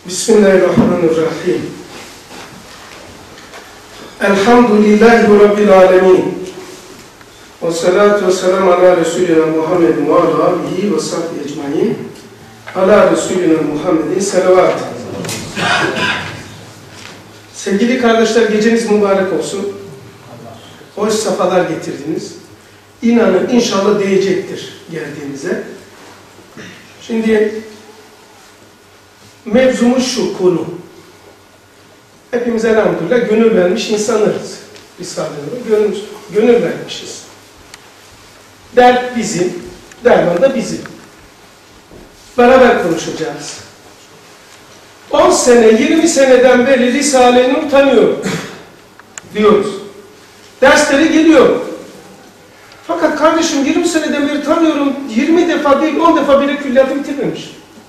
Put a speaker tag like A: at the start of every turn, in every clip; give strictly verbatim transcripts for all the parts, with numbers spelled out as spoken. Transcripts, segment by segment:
A: Bismillahirrahmanirrahim. Elhamdülillahi Rabbil alemin. Ve salatu ve selamu ala Resulina Muhammedin ve ala alihi ve sahbihi ecmaîn. Ala Resulina Muhammedin selavat. Sevgili kardeşler, geceniz mübarek olsun. Hoş safalar getirdiniz. İnanın inşallah değecektir geldiğinize. Şimdi mevzumuz şu konu. Hepimiz elhamdülillah gönül vermiş insanlarız. Biz gönül, gönül vermişiz. Dert bizim, derman da bizim. Beraber konuşacağız. on sene, yirmi seneden beri Risale-i Nur tanıyorum diyoruz. Dersleri geliyor. Fakat kardeşim yirmi seneden beri tanıyorum, yirmi defa değil on defa bile külliyatı bitirmemiş.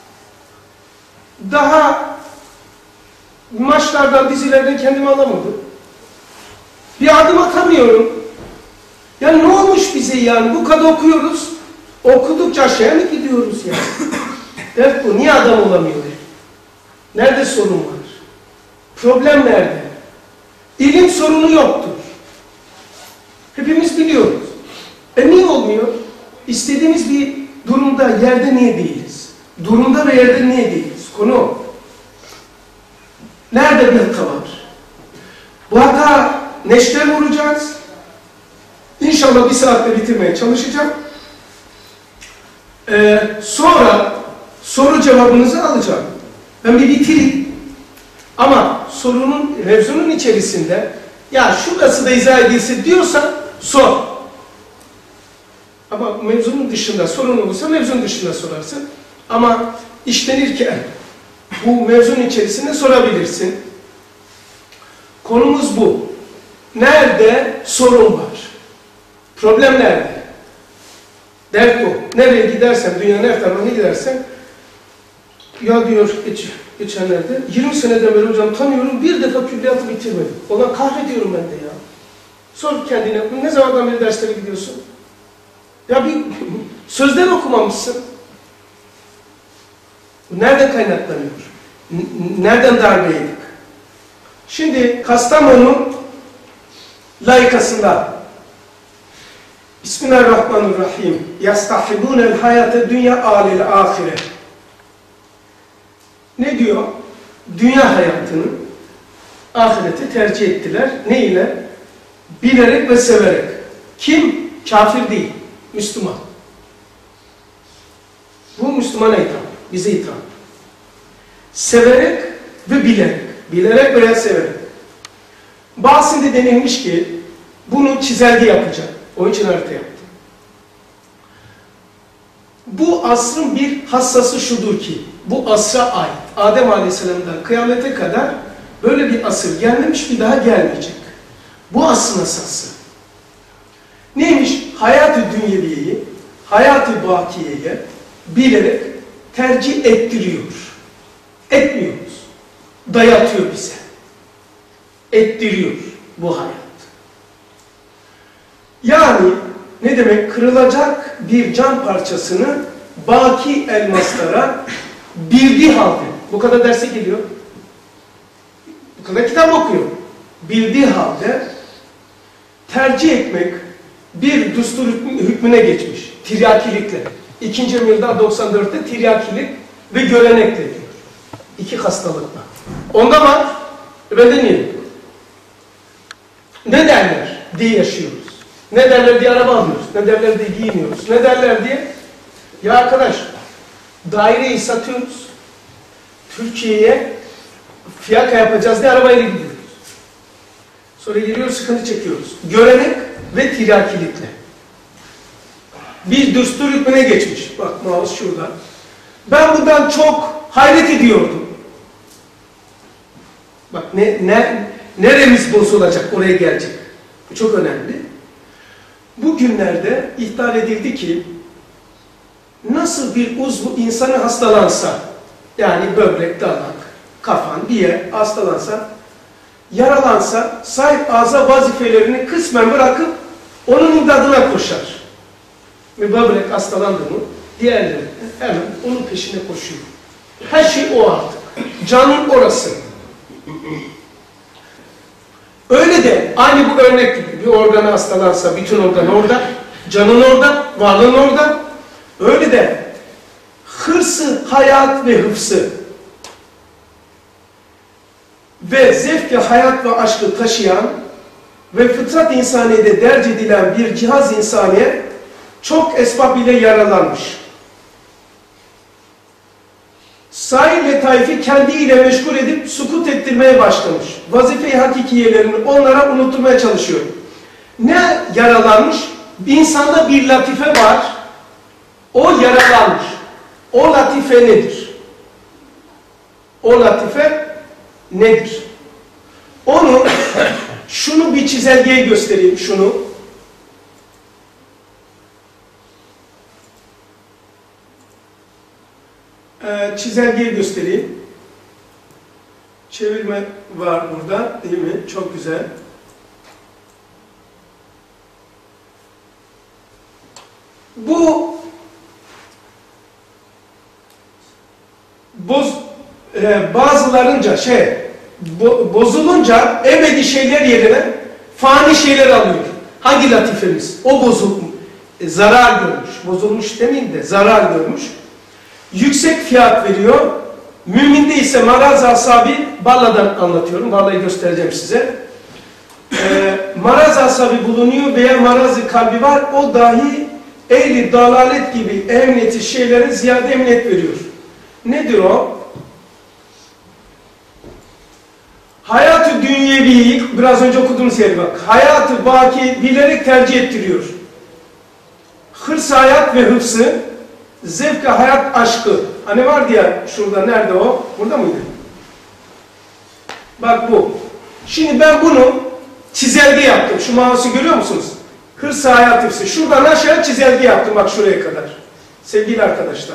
A: Daha maçlardan, dizilerden kendimi alamadım. Bir adım atamıyorum. Yani ne olmuş bize yani? Bu kadar okuyoruz. Okudukça aşağıya mı gidiyoruz yani? Dert bu. Niye adam olamıyor? Nerede sorun var? Problem nerede? İlim sorunu yoktur. Hepimiz biliyoruz. E niye olmuyor? İstediğimiz bir durumda, yerde niye değiliz? Durumda ve yerde niye değiliz? Konu o. Nerede bir hata var? Bu hata neşter vuracağız. İnşallah bir saatte bitirmeye çalışacağım. Ee, sonra soru cevabınızı alacağım. Ben bir bitireyim. Ama sorunun, mevzunun içerisinde ya şurası da izah edilsin diyorsan sor. Ama mevzunun dışında sorun olursa mevzunun dışında sorarsın. Ama işlenirken bu mevzunun içerisinde sorabilirsin. Konumuz bu. Nerede sorun var? Problem nerede? Dert bu. Nereye gidersen, dünyanın her tarafına gidersen, ya diyor geç, geçenlerde, yirmi seneden beri hocam tanıyorum, bir defa külliyatı bitirmedim. Ona kahrediyorum ben de ya. Sor kendine, ne zamandan beri derslere gidiyorsun? Ya bir sözler okumamışsın. Nereden kaynaklanıyor? Nereden darbe yedik? Şimdi Kastamonu layıkasında Bismillahirrahmanirrahim. Yastahibûnel hayâte dünya âlil âhire. Ne diyor? Dünya hayatını, ahireti tercih ettiler. Ne ile? Bilerek ve severek. Kim? Kafir değil. Müslüman. Bu Müslümana hitap. Bize hitap. Severek ve bilerek. Bilerek veya severek. Bazısında denilmiş ki bunu çizelge yapacak. Onun için harita yaptı. Bu asrın bir hassası şudur ki bu asra ait. Adem Aleyhisselam'dan kıyamete kadar böyle bir asır gelmemiş, bir daha gelmeyecek. Bu asrın hassası. Neymiş? Hayat-ı dünyeviyeyi, hayat-ı bakiyeye bilerek tercih ettiriyor. Etmiyoruz. Dayatıyor bize. Ettiriyor bu hayat. Yani ne demek? Kırılacak bir can parçasını baki elmaslara bildiği halde, bu kadar derse geliyor, bu kadar kitap okuyor, bildiği halde tercih etmek bir düstur hükmüne geçmiş. Tiryakilikle. İkinci Emir'de doksan dörtte tiryakilik ve gölenekle diyor. İki hastalıkla. Onda var, bende niye? Ne derler diye yaşıyoruz. Ne derler diye araba alıyoruz. Ne derler diye giyiniyoruz. Ne derler diye. Ya arkadaş, daireyi satıyoruz. Türkiye'ye fiyaka yapacağız diye arabayla gidiyoruz. Sonra geliyoruz, sıkıntı çekiyoruz. Görenek ve tiryakilikle. Bir düstur hükmüne geçmiş. Bak mouse şurada. Ben bundan çok hayret ediyordum. Bak ne, ne, neremiz bozulacak, oraya gelecek. Bu çok önemli. Bugünlerde ihtar edildi ki nasıl bir uzvu insanı hastalansa, yani böbrek, dalak, kafan bir yer hastalansa, yaralansa sahip ağza vazifelerini kısmen bırakıp onun imdadına koşar. Ve böbrek hastalandı mı diğerleri hemen onun peşine koşuyor. Her şey o artık. Canın orası. Öyle de aynı bu örnek gibi bir organı hastalansa bütün organ orada, canın orada, varlığın orada. Öyle de hırsı, hayat ve hıfsı ve zevk ve hayat ve aşkı taşıyan ve fıtrat insaniyede derc edilen bir cihaz insaniye çok esbab ile yaralanmış. Sair ve tayfi kendiyle meşgul edip sukut ettirmeye başlamış. Vazife-i hakikiyelerini onlara unutturmaya çalışıyor. Ne yaralanmış? Bir insanda bir latife var. O yaralanmış. O latife nedir? O latife nedir? Onu, şunu bir çizelgeye göstereyim, şunu. Ee, çizelgeyi göstereyim. Çevirme var burada, değil mi? Çok güzel. Bu boz, e, bazılarınca şey bo, bozulunca ebedi şeyler yerine fani şeyler alıyor. Hangi latifemiz? O bozulmuş, e, zarar görmüş. Bozulmuş demeyeyim de zarar görmüş. Yüksek fiyat veriyor. Müminde ise maraz asabi, Balla'dan anlatıyorum. Balla'yı göstereceğim size. E, maraz asabi bulunuyor veya marazı kalbi var. O dahi ehli dalalet gibi emniyeti şeylere ziyade emniyet veriyor. Nedir o? Hayatı dünyeviyi, biraz önce okuduğumuz yere bak. Hayatı baki bilerek tercih ettiriyor. Hırs hayat ve hıfsı, zevk hayat aşkı. Hani vardı ya şurada, nerede o? Burada mıydı? Bak bu. Şimdi ben bunu çizelge yaptım. Şu mouse'u görüyor musunuz? Hırs hayat hıfsı. Şuradan aşağı çizelge yaptım bak şuraya kadar. Sevgili arkadaşlar.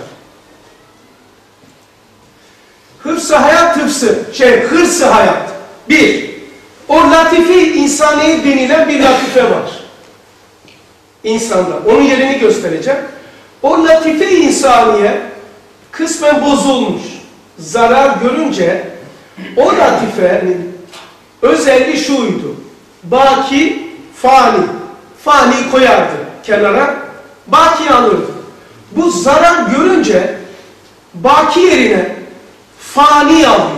A: Hırsı hayat hıfsı, şey hırsı hayat. Bir, o latife-i insaniye denilen bir latife var. İnsanda. Onun yerini göstereceğim. O latife-i insaniye kısmen bozulmuş. Zarar görünce o latifenin özelliği şuydu. Baki, fani. Fani koyardı kenara. Baki alırdı. Bu zarar görünce baki yerine fani alıyor.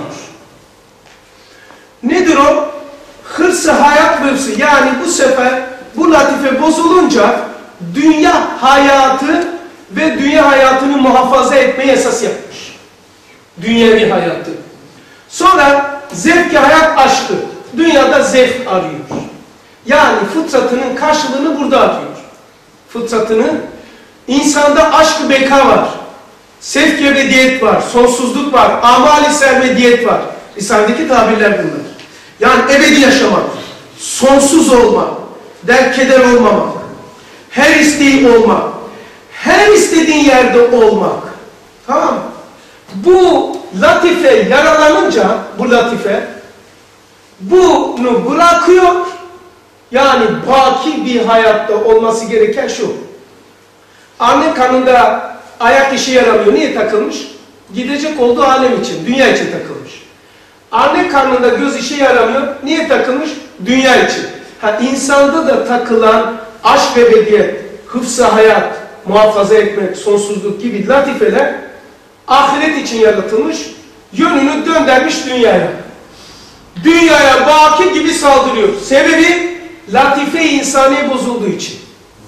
A: Nedir o? Hırsı hayat hırsı. Yani bu sefer bu latife bozulunca dünya hayatı ve dünya hayatını muhafaza etmeyi esas yapmış. Dünyevi hayatı. Sonra zevk-i hayat aşkı. Dünyada zevk arıyor. Yani fıtratının karşılığını burada arıyor. Fıtratının insanda aşk-ı beka var. Sevk ebediyet var, sonsuzluk var, amal-i sermediyet var. Risale'deki tabirler bunlar. Yani ebedi yaşamak, sonsuz olmak, derkeder olmamak, her isteği olmak, her istediğin yerde olmak. Tamam mı? Bu latife yaralanınca, bu latife, bunu bırakıyor. Yani baki bir hayatta olması gereken şu. Anne karnında ayak işe yaramıyor. Niye takılmış? Gidecek olduğu alem için, dünya için takılmış. Anne karnında göz işe yaramıyor. Niye takılmış? Dünya için. Ha, insanda da takılan aşk ve ebediyet, hıfz-ı hayat, muhafaza etmek, sonsuzluk gibi latifeler ahiret için yaratılmış, yönünü döndürmüş dünyaya. Dünyaya baki gibi saldırıyor. Sebebi latife-i insani bozulduğu için.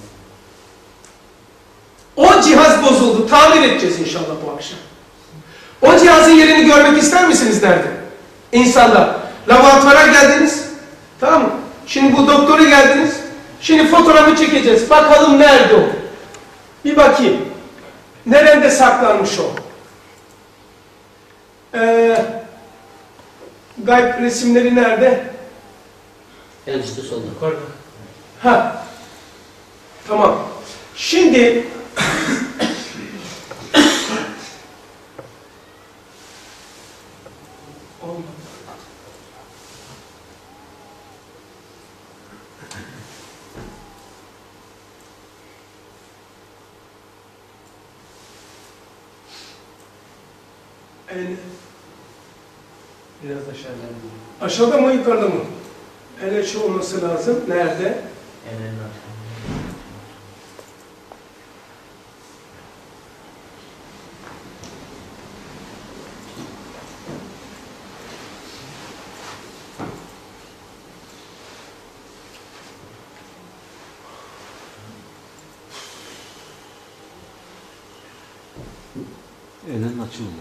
A: O cihaz bozuldu. Tamir edeceğiz inşallah bu akşam. O cihazın yerini görmek ister misiniz nerede? İnsanlar. Laboratuvara geldiniz. Tamam mı? Şimdi bu doktora geldiniz. Şimdi fotoğrafı çekeceğiz. Bakalım nerede o? Bir bakayım. Nerede saklanmış o? Ee, gayb resimleri nerede?
B: En üstte solda.
A: Yukarıda. Ha. Tamam. Şimdi en
C: Biraz aşağıda.
A: Aşağıda mı yukarıda mı? El açı olması lazım. Nerede?
B: Ellerini at.
C: Ellerin açılma.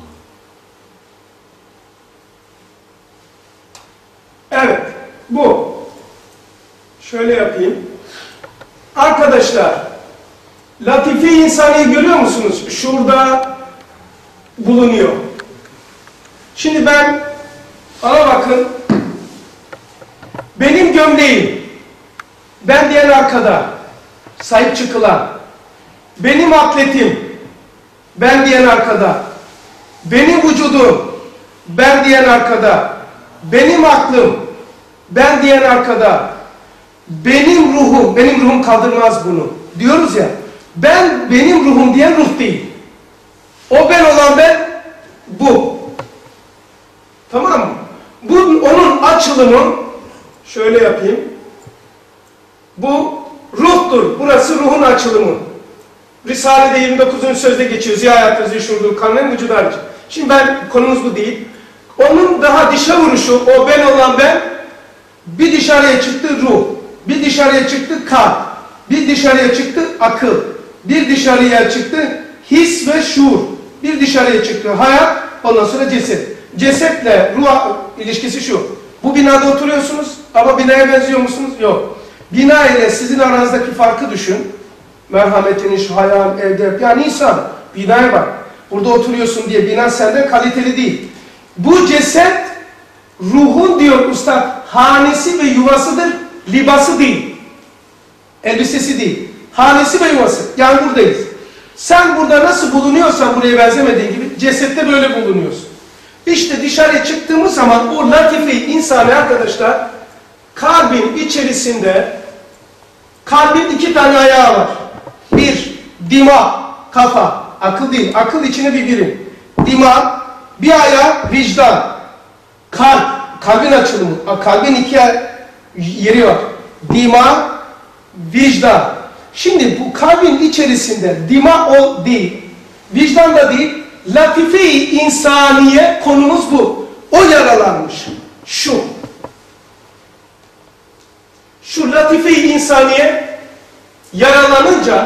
A: Evet. Bu. Şöyle yapayım. Arkadaşlar, latife insaniyi görüyor musunuz? Şurada bulunuyor. Şimdi ben, ana bakın, benim gömleğim, ben diyen arkada, sahip çıkılan, benim atletim, ben diyen arkada, benim vücudum, ben diyen arkada, benim aklım, ben diyen arkada, benim ruhum, benim ruhum kaldırmaz bunu. Diyoruz ya, ben, benim ruhum diyen ruh değil. O ben olan ben, bu. Tamam mı? Bu, onun açılımı, şöyle yapayım. Bu ruhtur. Burası ruhun açılımı. Risale'de yirmi dokuzuncu sözde geçiyor. Ziya-i zişurdur kanlen vücudu hariç. Şimdi ben, konumuz bu değil. Onun daha dışa vuruşu, o ben olan ben, bir dışarıya çıktı ruh, bir dışarıya çıktı kalp, bir dışarıya çıktı akıl, bir dışarıya çıktı his ve şuur, bir dışarıya çıktı hayat, ondan sonra ceset. Cesetle ruh ilişkisi şu, bu binada oturuyorsunuz ama binaya benziyor musunuz? Yok. Bina ile sizin aranızdaki farkı düşün. Merhametiniz, hayal, evde, yani insan, binaya bak. Burada oturuyorsun diye bina senden kaliteli değil. Bu ceset, ruhun diyor ustad, hanesi ve yuvasıdır, libası değil. Elbisesi değil. Hanesi ve yuvası. Yani buradayız. Sen burada nasıl bulunuyorsan buraya benzemediğin gibi, cesette böyle bulunuyorsun. İşte dışarıya çıktığımız zaman o latife-i insani arkadaşlar, kalbin içerisinde, kalbin iki tane ayağı var. Bir, dima, kafa, akıl değil. Akıl içine bir birim. Dima, bir ayağı vicdan, kalp, kalbin açılımı. Kalbin iki yeri var. Dima, vicdan. Şimdi bu kalbin içerisinde dima o değil, vicdan da değil, latife-i insaniye konumuz bu. O yaralanmış. Şu. Şu latife-i insaniye yaralanınca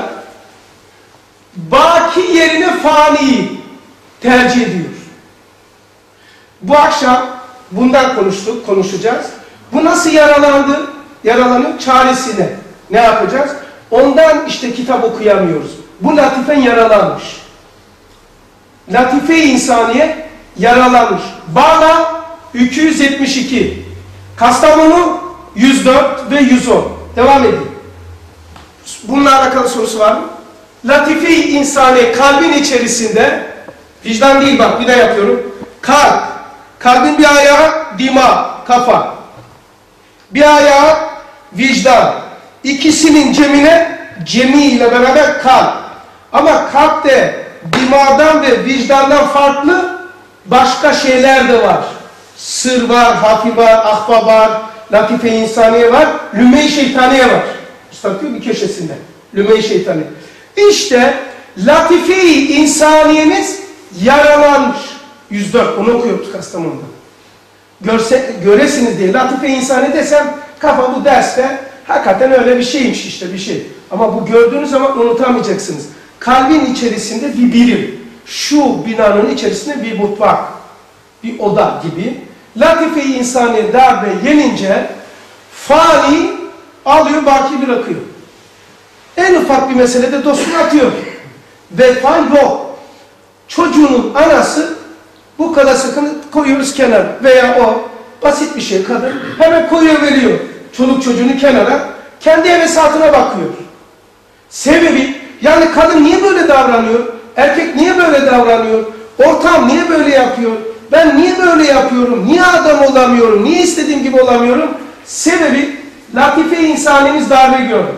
A: baki yerine faniyi tercih ediyor. Bu akşam bundan konuştuk, konuşacağız. Bu nasıl yaralandı? Yaralanın çaresine ne yapacağız? Ondan işte kitap okuyamıyoruz. Bu latifen yaralanmış. Latife-i insaniye yaralanmış. Bağla iki yüz yetmiş iki. Kastamonu yüz dört ve yüz on. Devam edin. Bununla alakalı sorusu var mı? Latife-i insaniye kalbin içerisinde, vicdan değil bak bir de yapıyorum. Kalp. Kalbin bir ayağı dima, kafa. Bir ayağı vicdan. İkisinin cemine, cemi ile beraber kalp. Ama kalpte dimadan ve vicdandan farklı başka şeyler de var. Sır var, hafi var, ahva var, latife-i insaniye var, lümme-i şeytaniye var. Üstad diyor bir köşesinde. Lümme-i şeytaniye. İşte latife-i insaniyemiz yaralanmış. yüz dört. Onu okuyoruz Kastamonu'da. Görse, göresiniz diye latife-i insani desem kafa bu derste hakikaten öyle bir şeymiş işte bir şey. Ama bu gördüğünüz zaman unutamayacaksınız. Kalbin içerisinde bir birim. Şu binanın içerisinde bir mutfak, bir oda gibi. Latife-i insani darbe yenince fani alıyor, baki bırakıyor. En ufak bir meselede dostunu atıyor. Vefa yok. Çocuğunun anası bu kadar sakın koyuyoruz kenara. Veya o basit bir şey kadın hemen koyuyor veriyor. Çoluk çocuğunu kenara. Kendi hevesatına bakıyor. Sebebi yani kadın niye böyle davranıyor? Erkek niye böyle davranıyor? Ortam niye böyle yapıyor? Ben niye böyle yapıyorum? Niye adam olamıyorum? Niye istediğim gibi olamıyorum? Sebebi latife-i insanimiz darbe görmüş.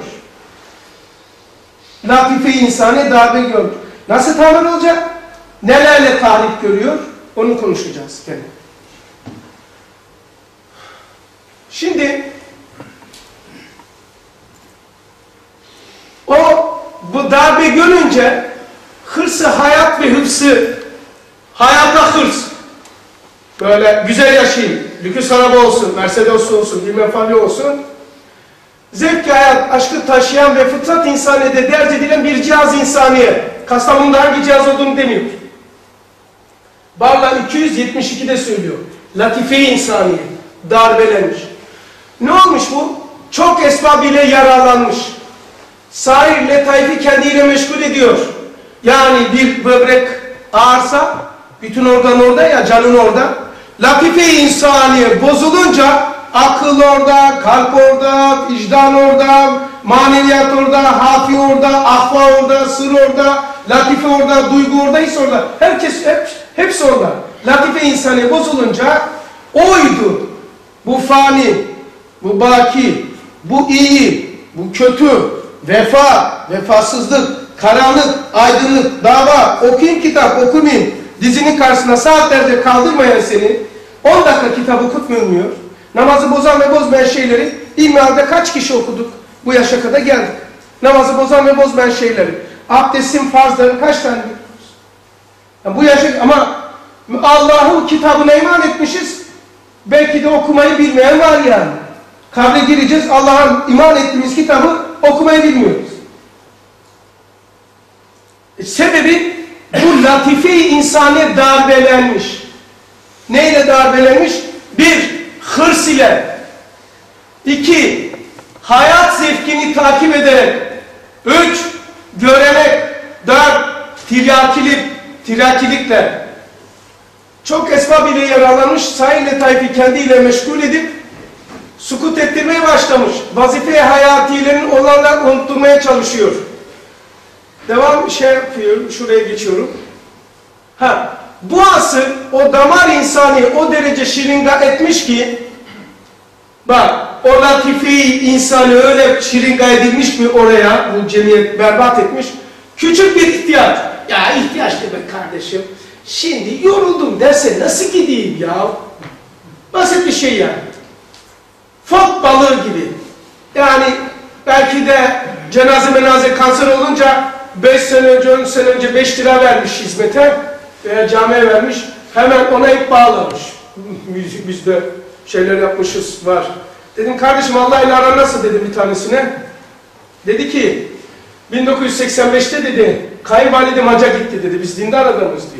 A: Latife-i insani darbe görmüş. Nasıl tavır olacak? Nelerle tahrip görüyor? Onu konuşacağız. Yani. Şimdi o bu darbe görünce hırsı hayat ve hırsı, hayata hırs, böyle güzel yaşayayım, lüküs araba olsun, Mercedes olsun, bilmem falan olsun, zevk-i hayat, aşkı taşıyan ve fıtrat insaniyede derc edilen bir cihaz insaniye. Kastamonu'da hangi cihaz olduğunu demiyor. Barla iki yüz yetmiş iki'de söylüyor. Latife-i insaniye darbelenmiş. Ne olmuş bu? Çok esbab ile yararlanmış. Sair letaifi kendiyle meşgul ediyor. Yani bir böbrek ağırsa, bütün organ orada ya, canın orada. Latife-i insaniye bozulunca akıl orada, kalp orada, vicdan orada, maneviyat orada, hafi orada, ahva orada, sır orada, latife orada, duygu orada, his orada. Herkes, hep, hepsi orada. Latife insaniye bozulunca oydu. Bu fani, bu baki, bu iyi, bu kötü, vefa, vefasızlık, karanlık, aydınlık, dava, okuyayım kitap, okumayayım. Dizinin karşısına saatlerce kaldırmayan seni, on dakika kitap okutmuyor. Namazı bozan ve bozmayan şeyleri İlmihal'de kaç kişi okuduk? Bu yaşa kadar geldik. Namazı bozan ve bozmayan şeyleri. Abdestin farzları kaç tane biliyoruz? Yani bu yaşa, ama Allah'ın kitabına iman etmişiz. Belki de okumayı bilmeyen var yani. Kabre gireceğiz, Allah'ın iman ettiğimiz kitabı okumayı bilmiyoruz. E, sebebi bu latife-i insaniye darbelenmiş. Neyle darbelenmiş? Bir, hırs ile. İki, hayat zevkini takip ederek. Üç, görenek. Dört, tiryakilik, tiryakilikle. Çok esbab ile yararlanmış, sahille tayfi kendiyle meşgul edip sukut ettirmeye başlamış. Vazife-i hayatilerin olanlar unutturmaya çalışıyor. Devam şey yapıyorum, şuraya geçiyorum. Ha, bu asıl o damar insani o derece şiringa etmiş ki, bak o latife-i insanı öyle şiringa edilmiş mi oraya, bu cemiyet berbat etmiş. Küçük bir ihtiyaç. Ya ihtiyaç demek kardeşim. Şimdi yoruldum derse nasıl gideyim ya? Basit bir şey yani. Fok balığı gibi. Yani belki de cenaze menaze kanser olunca beş sene önce, on sene önce beş lira vermiş hizmete veya camiye vermiş. Hemen ona ip bağlamış. Biz de şeyler yapmışız var. Dedim kardeşim Allah ile aran nasıl dedim bir tanesine. Dedi ki bin dokuz yüz seksen beş'te dedi kayınvalidem hacca gitti dedi. Biz dindar adamız diyor.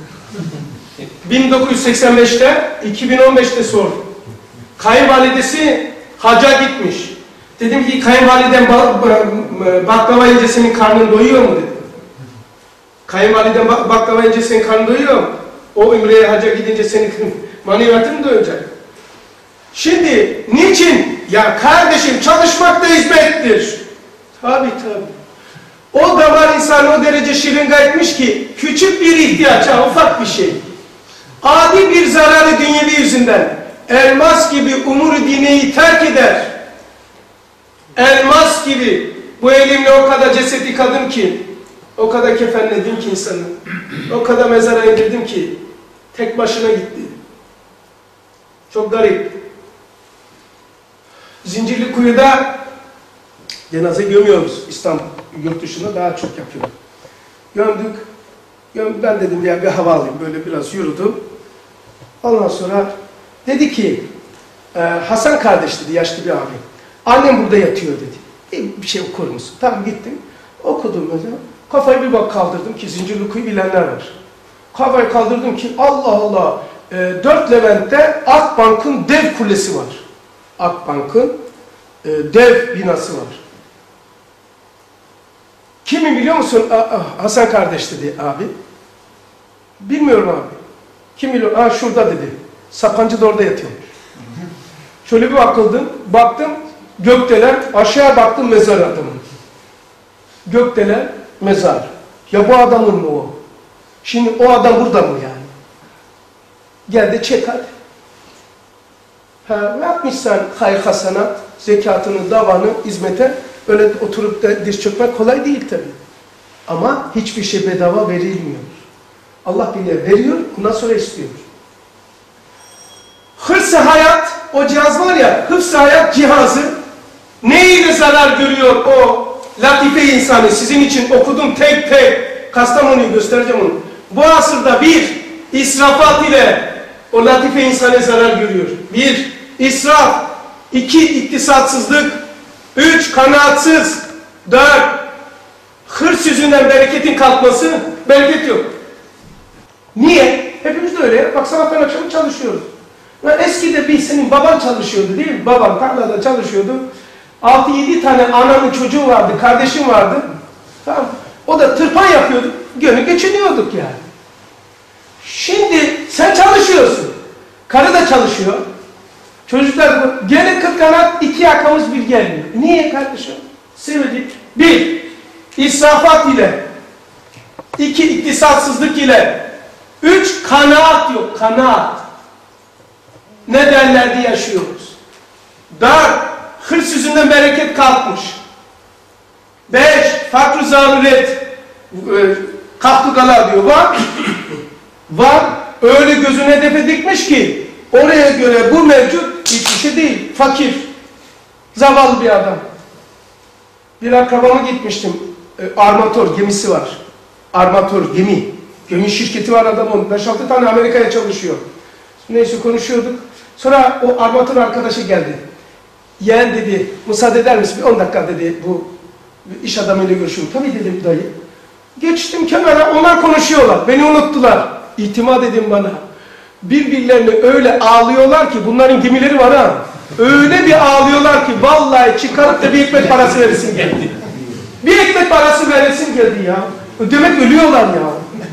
A: bin dokuz yüz seksen beş'te iki bin on beş'te sor. Kayınvalidesi hacca gitmiş. Dedim ki kayınvaliden baklava yiyince senin karnın doyuyor mu dedim. Kayınvaliden baklava yiyince senin karnın doyuyor mu? O ümreye hacca gidince senin maneviyatın mı doyacak? Şimdi niçin? Ya kardeşim çalışmak da hizmettir. Tabi tabi. O damar insanı o derece şiringa etmiş ki küçük bir ihtiyaç, ha, ufak bir şey. Adi bir zararı dünyevi yüzünden elmas gibi umur-u dineyi terk eder. Elmas gibi bu elimle o kadar ceset yıkadım ki, o kadar kefenledim ki insanı, o kadar mezara indirdim ki tek başına gitti. Çok garip. Zincirlikuyu'da cenaze gömüyoruz. İstanbul, yurt dışında daha çok yapıyor. Gömdük. Göm, ben dedim ya bir hava alayım. Böyle biraz yürüdüm. Ondan sonra dedi ki e, Hasan kardeş dedi, yaşlı bir abi. Annem burada yatıyor dedi. E, bir şey okur musun? Tamam gittim. Okudum mesela. Kafayı bir bak kaldırdım ki Zincirlikuyu bilenler var. Kafayı kaldırdım ki Allah Allah e, dört Levent'te Akbank'ın dev kulesi var. Akbank'ın e, dev binası var. Kimi biliyor musun? A, a, Hasan kardeş dedi abi. Bilmiyorum abi. Kim biliyor? Aa şurada dedi. Sapancı da orada yatıyormuş. Şöyle bir bakıldım. Baktım gökdeler. Aşağıya baktım mezar adamın. Gökdeler mezar. Ya bu adamın mı o? Şimdi o adam burada mı yani? Gel de çek hadi. Ha, yapmışsan hayır hasanat, zekatını, davanı, hizmete öyle oturup da diz çökmek kolay değil tabii. Ama hiçbir şey bedava verilmiyor. Allah bile veriyor, bundan sonra istiyor. Hırsı hayat, o cihaz var ya, hıfz-ı hayat cihazı neyle zarar görüyor o latife insanı? Sizin için okudum tek tek. Kastamonu'yu göstereceğim onu. Bu asırda bir, israfat ile o latife insanı zarar görüyor. Bir, israf. İki, iktisatsızlık. Üç, kanaatsız. Dört, hırs yüzünden bereketin kalkması. Bereket yok. Niye? Hepimiz de öyle. Bak sabahtan akşam çalışıyoruz. Ya eskide bir senin baban çalışıyordu değil mi? Baban tarlada çalışıyordu. Altı yedi tane ananın çocuğu vardı, kardeşim vardı. Tamam. O da tırpan yapıyordu. Gönül geçiniyorduk yani. Şimdi sen çalışıyorsun. Karı da çalışıyor. Çocuklar gene kırk kanat, iki yakamız bir gelmiyor. Niye kardeşim? Sevdik. Bir, israfat ile. İki, iktisatsızlık ile. Üç, kanaat yok. Kanaat. Ne derlerdi yaşıyoruz. Dört, hırs yüzünden bereket kalkmış. Beş, fakr-ı zaruret. Kaplıgalar diyor. Var. Var. Öyle gözüne depe dikmiş ki oraya göre bu mevcut hiçbir şey değil. Fakir. Zavallı bir adam. Bir akrabama gitmiştim. E, armatör gemisi var. Armatör gemi. Gemi şirketi var adamın. beş altı tane Amerika'ya çalışıyor. Neyse konuşuyorduk. Sonra o armatör arkadaşı geldi. Yeğen dedi, müsaade eder misin? Bir on dakika dedi, bu iş adamıyla görüşüyorum. Tabii dedim dayı. Geçtim kenara, onlar konuşuyorlar. Beni unuttular. İtimat edin bana. Birbirlerine öyle ağlıyorlar ki, bunların gemileri var ha. Öyle bir ağlıyorlar ki, vallahi çıkarıp da bir ekmek parası veresin geldi. Bir ekmek parası veresin geldi ya. Demek ölüyorlar ya.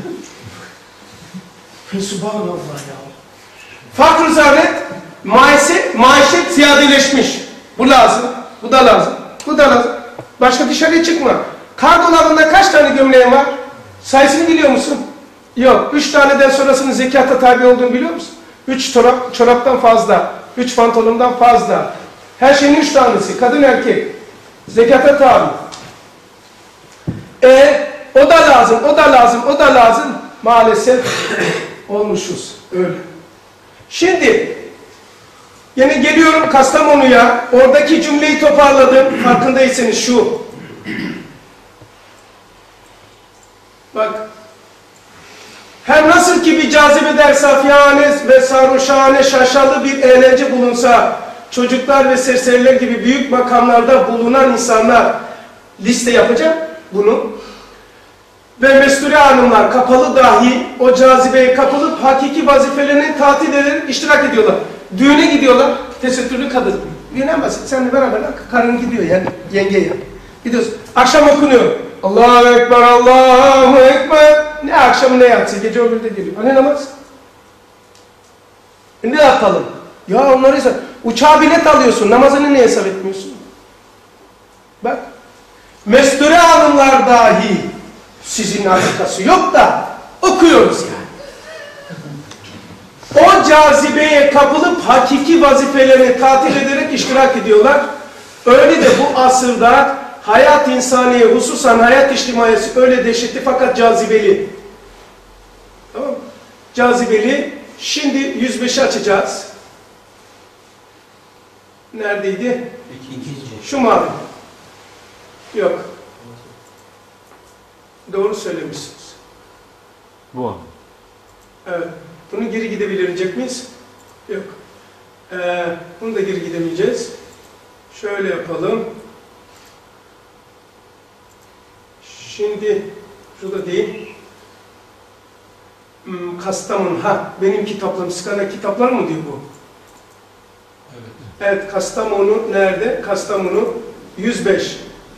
A: Subhanallah ya. Fakr-ı zaruret, maişet, maişet ziyadeleşmiş. Bu lazım, bu da lazım, bu da lazım. Başka dışarıya çıkma. Kar dolabında kaç tane gömleğin var? Sayısını biliyor musun? Yok. Üç taneden sonrasının zekata tabi olduğunu biliyor musun? Üç çorap, çoraptan fazla, üç pantolondan fazla. Her şeyin üç tanesi, kadın erkek. Zekata tabi. E, o da lazım, o da lazım, o da lazım. Maalesef olmuşuz. Öyle. Şimdi yine geliyorum Kastamonu'ya. Oradaki cümleyi toparladım. Farkındaysanız şu. Bak. Her nasıl ki bir cazibe der safiyane ve sarhoşane şaşalı bir eğlence bulunsa, çocuklar ve serseriler gibi büyük makamlarda bulunan insanlar liste yapacak bunu. Ve mesture hanımlar kapalı dahi o cazibeye kapılıp hakiki vazifelerini tatil ederek iştirak ediyorlar. Düğüne gidiyorlar, tesettürlü kadın. Düğüne basit, seninle beraber karın gidiyor yani yengeye. Gidiyorsun. Akşam okunuyor. Allahu Ekber, Allahu Ekber. Ne akşamı ne yatsı, gece öbürde geliyor. Hani namaz? E ne yapalım? Ya onları hesap. Uçağa bilet alıyorsun, namazını ne hesap etmiyorsun? Bak. Mesture hanımlar dahi sizin alakası yok da okuyoruz yani. O cazibeye kapılıp hakiki vazifelerini tatil ederek iştirak ediyorlar. Öyle de bu asırda hayat insaniye, hususan hayat içtimaiyesi öyle dehşetli fakat cazibeli. Tamam mı? Cazibeli. Şimdi yüz beşi açacağız. Neredeydi? İkinci. Şu mavi. Yok. Doğru söylemişsiniz.
C: Bu an.
A: Evet. Bunu geri gidebilecek miyiz? Yok. Ee, bunu da geri gidemeyeceğiz. Şöyle yapalım. Şimdi şurada değil. Hmm, Kastamonu. Ha, benim kitaplarım. Skana kitaplar mı diyor bu? Evet. Evet, Kastamonu nerede? Kastamonu yüz beş.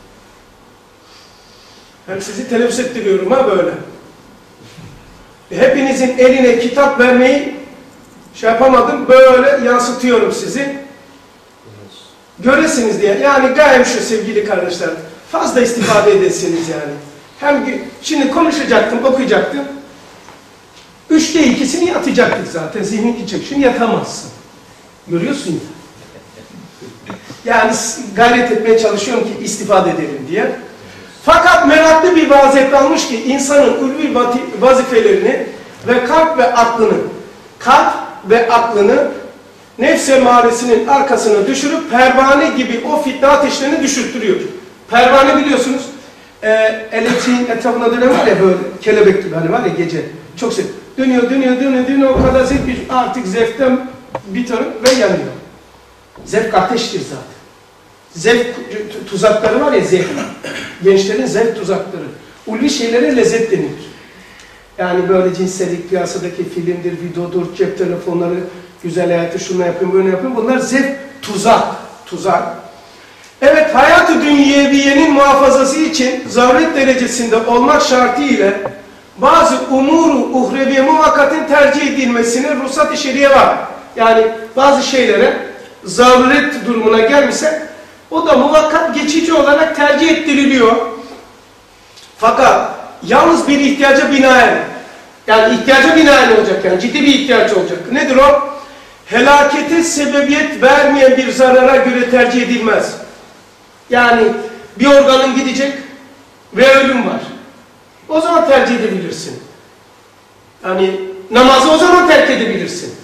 A: Hem sizi teneffüs ettiriyorum ha böyle. Hepinizin eline kitap vermeyi şey yapamadım. Böyle yansıtıyorum sizi. Göresiniz diye. Yani gayem şu sevgili kardeşler. Fazla istifade edesiniz yani. Hem şimdi konuşacaktım, okuyacaktım. Üçte ikisini yatacaktık zaten. Zihni gidecek. Şimdi yatamazsın. Görüyorsun ya. Yani gayret etmeye çalışıyorum ki istifade edelim diye. Fakat meraklı bir vaziyet almış ki insanın ulvi vazifelerini ve kalp ve aklını kalp ve aklını nefs emaresinin arkasına düşürüp pervane gibi o fitne ateşlerini düşürttürüyor. Pervane biliyorsunuz e, elektriğin etrafında dönen var ya böyle kelebek gibi hani var ya gece. Çok sev. Dönüyor, dönüyor, dönüyor, dönüyor. O kadar zevk bir artık zevkten bitiyor ve yanıyor. Zevk ateştir zaten. Zevk tuzakları var ya zevk. Gençlerin zevk tuzakları. Ulvi şeylere lezzet denir. Yani böyle cinsellik, piyasadaki filmdir, videodur, cep telefonları, güzel hayatı şunu yapayım, böyle yapayım. Bunlar zevk, tuzak. Tuzak. Evet, hayat-ı dünyeviyenin muhafazası için zaruret derecesinde olmak şartıyla bazı umuru uhreviye muvakkatin tercih edilmesine ruhsat-ı şeriye var. Yani bazı şeylere zaruret durumuna gelmişse o da muvakkat geçici olarak tercih ettiriliyor. Fakat yalnız bir ihtiyaca binaen, yani ihtiyaca binaen olacak, yani ciddi bir ihtiyaç olacak. Nedir o? Helakete sebebiyet vermeyen bir zarara göre tercih edilmez. Yani bir organın gidecek ve ölüm var. O zaman tercih edebilirsin. Yani namazı o zaman terk edebilirsin.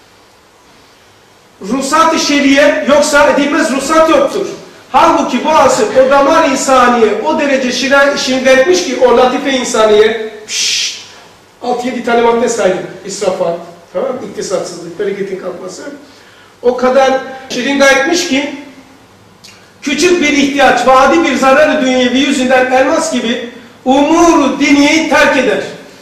A: Ruhsat-ı şeriye yoksa edilmez, ruhsat yoktur. Halbuki bu asır o damar insaniye o derece şirin etmiş ki o latife insaniye altı yedi tane madde saydım. İsrafat, tamam, iktisatsızlık, bereketin kalkması. O kadar şirin etmiş ki küçük bir ihtiyaç, vadi bir zararı dünyevi yüzünden elmas gibi umuru diniyeyi terk eder.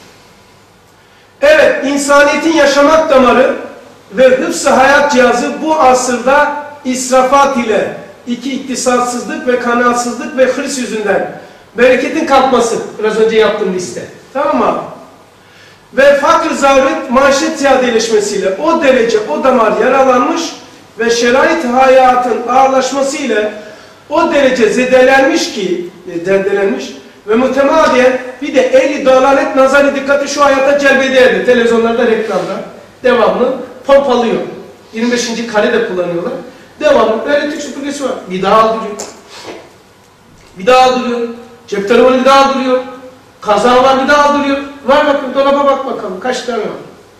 A: Evet, insaniyetin yaşamak damarı ve hıfz-ı hayat cihazı bu asırda israfat ile iki iktisatsızlık ve kanaatsızlık ve hırs yüzünden bereketin kalkması. Biraz önce yaptığım liste. Tamam mı? Ve fakr zaruret manşet ziyadeleşmesiyle o derece o damar yaralanmış ve şerait hayatın ağırlaşmasıyla o derece zedelenmiş ki dendelenmiş ve mütemadiyen bir de ehli dalalet nazarı dikkati şu hayata celbederdi. Televizyonlarda, reklamda devamlı pompalıyor. yirmi beşinci kare de kullanıyorlar. Devamlı öğretim süpürgesi var. Bir daha aldırıyor. Bir daha aldırıyor. Cep telefonu bir daha aldırıyor. Kaza var bir daha aldırıyor. Var bakın, dolaba bak bakalım kaç tane var.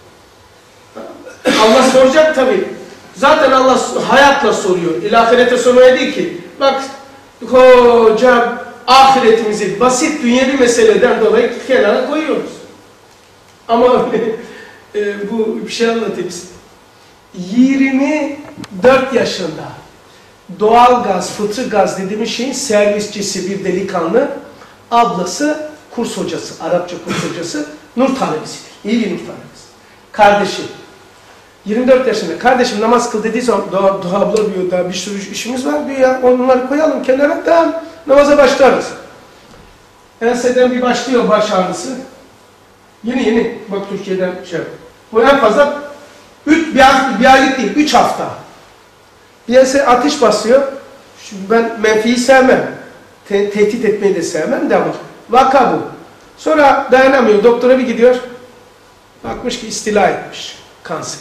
A: Allah soracak tabii. Zaten Allah hayatla soruyor. İlahirete sormaya değil ki. Bak hocam ahiretimizi basit dünyevi meseleden dolayı kenara koyuyoruz. Ama e, bu bir şey anlatayım size. yirmi dört yaşında doğal gaz, fıtri gaz dediğimiz şeyin servisçisi bir delikanlı, ablası kurs hocası, Arapça kurs hocası, nur talebesidir. İyi bir nur talebesi. Kardeşi. yirmi dört yaşında. Kardeşim namaz kıl dediği zaman doğa, doğa abla diyor, daha bir sürü işimiz var diyor ya, onları koyalım kenara, tamam namaza başlarız. Enseden bir başlıyor baş ağrısı. Yeni yeni, bak Türkiye'den şey yap. Bu en fazla üç, bir, bir aylık değil, üç hafta. Bir ense ateş basıyor. Şimdi ben menfiyi sevmem. Te tehdit etmeyi de sevmem de ama vaka bu. Sonra dayanamıyor, doktora bir gidiyor. Bakmış ki istila etmiş, kanser.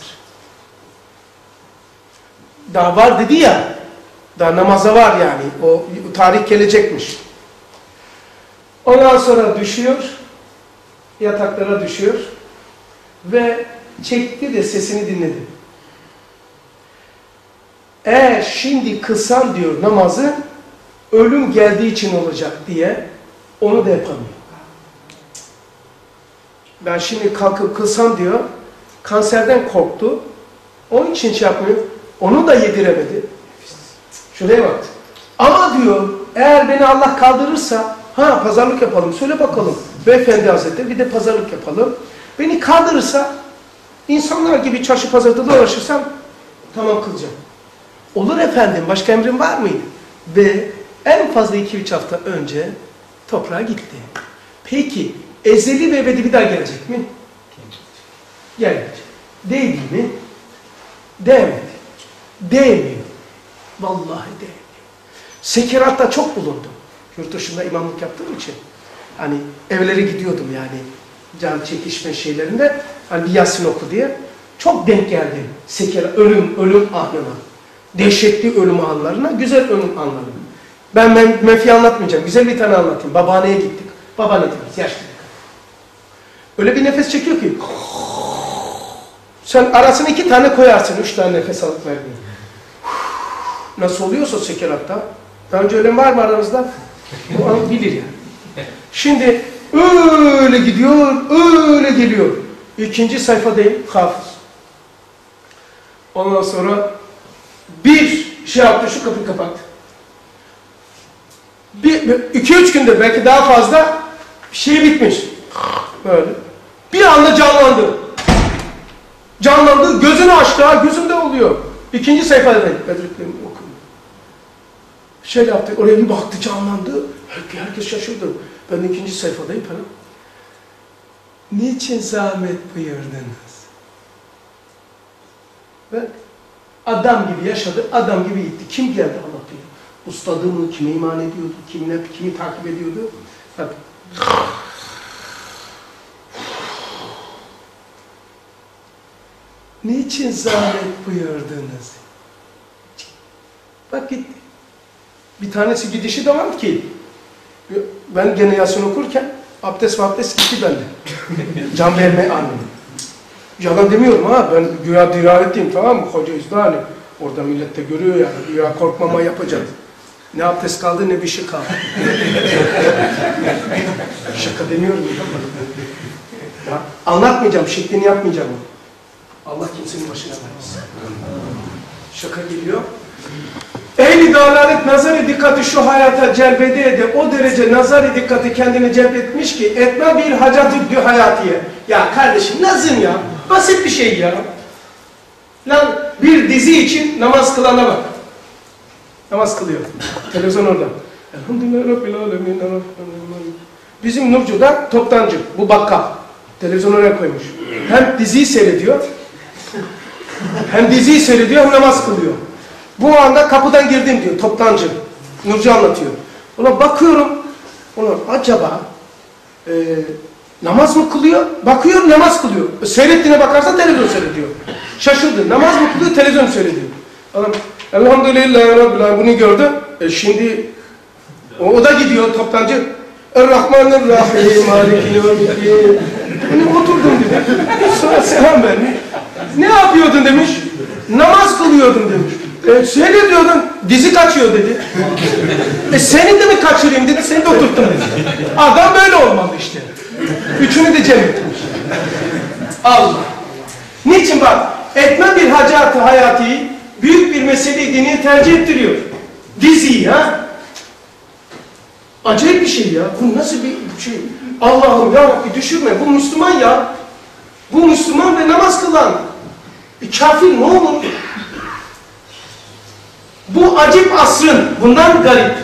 A: Daha var dedi ya, daha namaza var yani, o tarih gelecekmiş. Ondan sonra düşüyor, yataklara düşüyor ve çekti de sesini dinledi. Eğer şimdi kılsam diyor namazı, ölüm geldiği için olacak diye onu da yapamıyor. Ben şimdi kalkıp kılsam diyor, kanserden korktu, onun için şey yapmıyor, onu da yediremedi. Şuraya bak. Ama diyor, eğer beni Allah kaldırırsa, ha pazarlık yapalım, söyle bakalım. Beyefendi Hazretleri, bir de pazarlık yapalım. Beni kaldırırsa, insanlar gibi çarşı pazarda dolaşırsam, tamam kılacağım. Olur efendim, başka emrin var mıydı? Ve en fazla iki üç hafta önce toprağa gitti. Peki, ezeli ve ebedi bir daha gelecek mi? Gelecek. Değdi mi? Değmedi. Değmiyor. Vallahi değmiyor. Sekeratta çok bulundum. Yurt dışında imamlık yaptığım için. Hani evlere gidiyordum yani. Can çekişme şeylerinde. Hani bir Yasin oku diye. Çok denk geldi. Sekerat, ölüm, ölüm anına. Dehşetli ölüm anlarına, güzel ölüm anlarına. Ben men menfi anlatmayacağım. Güzel bir tane anlatayım. Babaanneye gittik. Babaanne diyoruz, yaşlı. Öyle bir nefes çekiyor ki Sen arasına iki tane koyarsın, üç tane nefes alıp verdiğin. Nasıl oluyorsa sekeratta. Daha önce ölen var mı aranızda? Bu an bilir yani. Şimdi öyle gidiyor, öyle geliyor. İkinci sayfadayım, hafız. Ondan sonra bir şey yaptı, şu kapıyı kapattı. Bir, iki üç günde belki daha fazla şey bitmiş. Böyle. Bir anda canlandı. Canlandı, gözünü açtı, gözünde oluyor. İkinci sayfadayım. Bedrettin okuyor. Şey yaptı, oraya bir baktı, canlandı. Herkes şaşırdı. Ben ikinci sayfadayım falan. Niçin zahmet buyurdunuz? Ben adam gibi yaşadı, adam gibi gitti. Kim geldi anlatıyor? Ustadı mı, kime iman ediyordu, kimine, kimi takip ediyordu? Bak. Niçin zahmet buyurdunuz? Bak gitti. Bir tanesi gidişi de var ki, ben gene Yasin okurken abdest ve abdest gitti bende. Can verme anlamı. Yalan demiyorum ha, ben güya dirayetliyim, tamam mı? Hoca İzdani. Orada millet de görüyor yani, güya korkmama yapacağız. Ne abdest kaldı ne bir şey kaldı. Şaka demiyorum ya. Anlatmayacağım, şeklini yapmayacağım onu. Allah kimsenin başına vermesin. Şaka geliyor. Ehli dalalet nazarı dikkati şu hayata celbede ede, o derece nazarı dikkati kendini celbetmiş ki etme bir hacatü hayatiye. Ya kardeşim nazım ya, basit bir şey ya. Lan bir dizi için namaz kılana bak. Namaz kılıyor. Televizyon orada. Elhamdülillah Rabbil Alemin. Bizim Nurcu'da toptancı, bu bakkal. Televizyon oraya koymuş. Hem diziyi seyrediyor, hem diziyi seyrediyor hem namaz kılıyor. Bu anda kapıdan girdim diyor, toptancı. Nurcu anlatıyor. Ona bakıyorum, ona acaba e, namaz mı kılıyor? Bakıyor, namaz kılıyor. E, seyrettiğine bakarsa televizyon seyrediyor. Şaşırdı. Namaz mı kılıyor, televizyon seyrediyor. Adam, elhamdülillah Rabbil Alemin, bunu gördü. E, şimdi o, o da gidiyor toptancı. Er-Rahmanir-Rahim, Malik-i Hani oturdum dedi. Sonra selam vermiş. Ne yapıyordun demiş. Namaz kılıyordum demiş. E, seyrediyordun, dizi kaçıyor dedi. E seni de mi kaçırayım dedi, seni de oturttum dedi. Adam böyle olmalı işte. Üçünü de cem etmiş. Allah. Niçin bak, etme bir hacatı hayatı, büyük bir meseleyi dini tercih ettiriyor. Diziyi ha. Acayip bir şey ya. Bu nasıl bir şey? Allah'ım ya Rabbi düşürme. Bu Müslüman ya. Bu Müslüman ve namaz kılan. E, kafir ne olur? Bu acip asrın, bundan garip,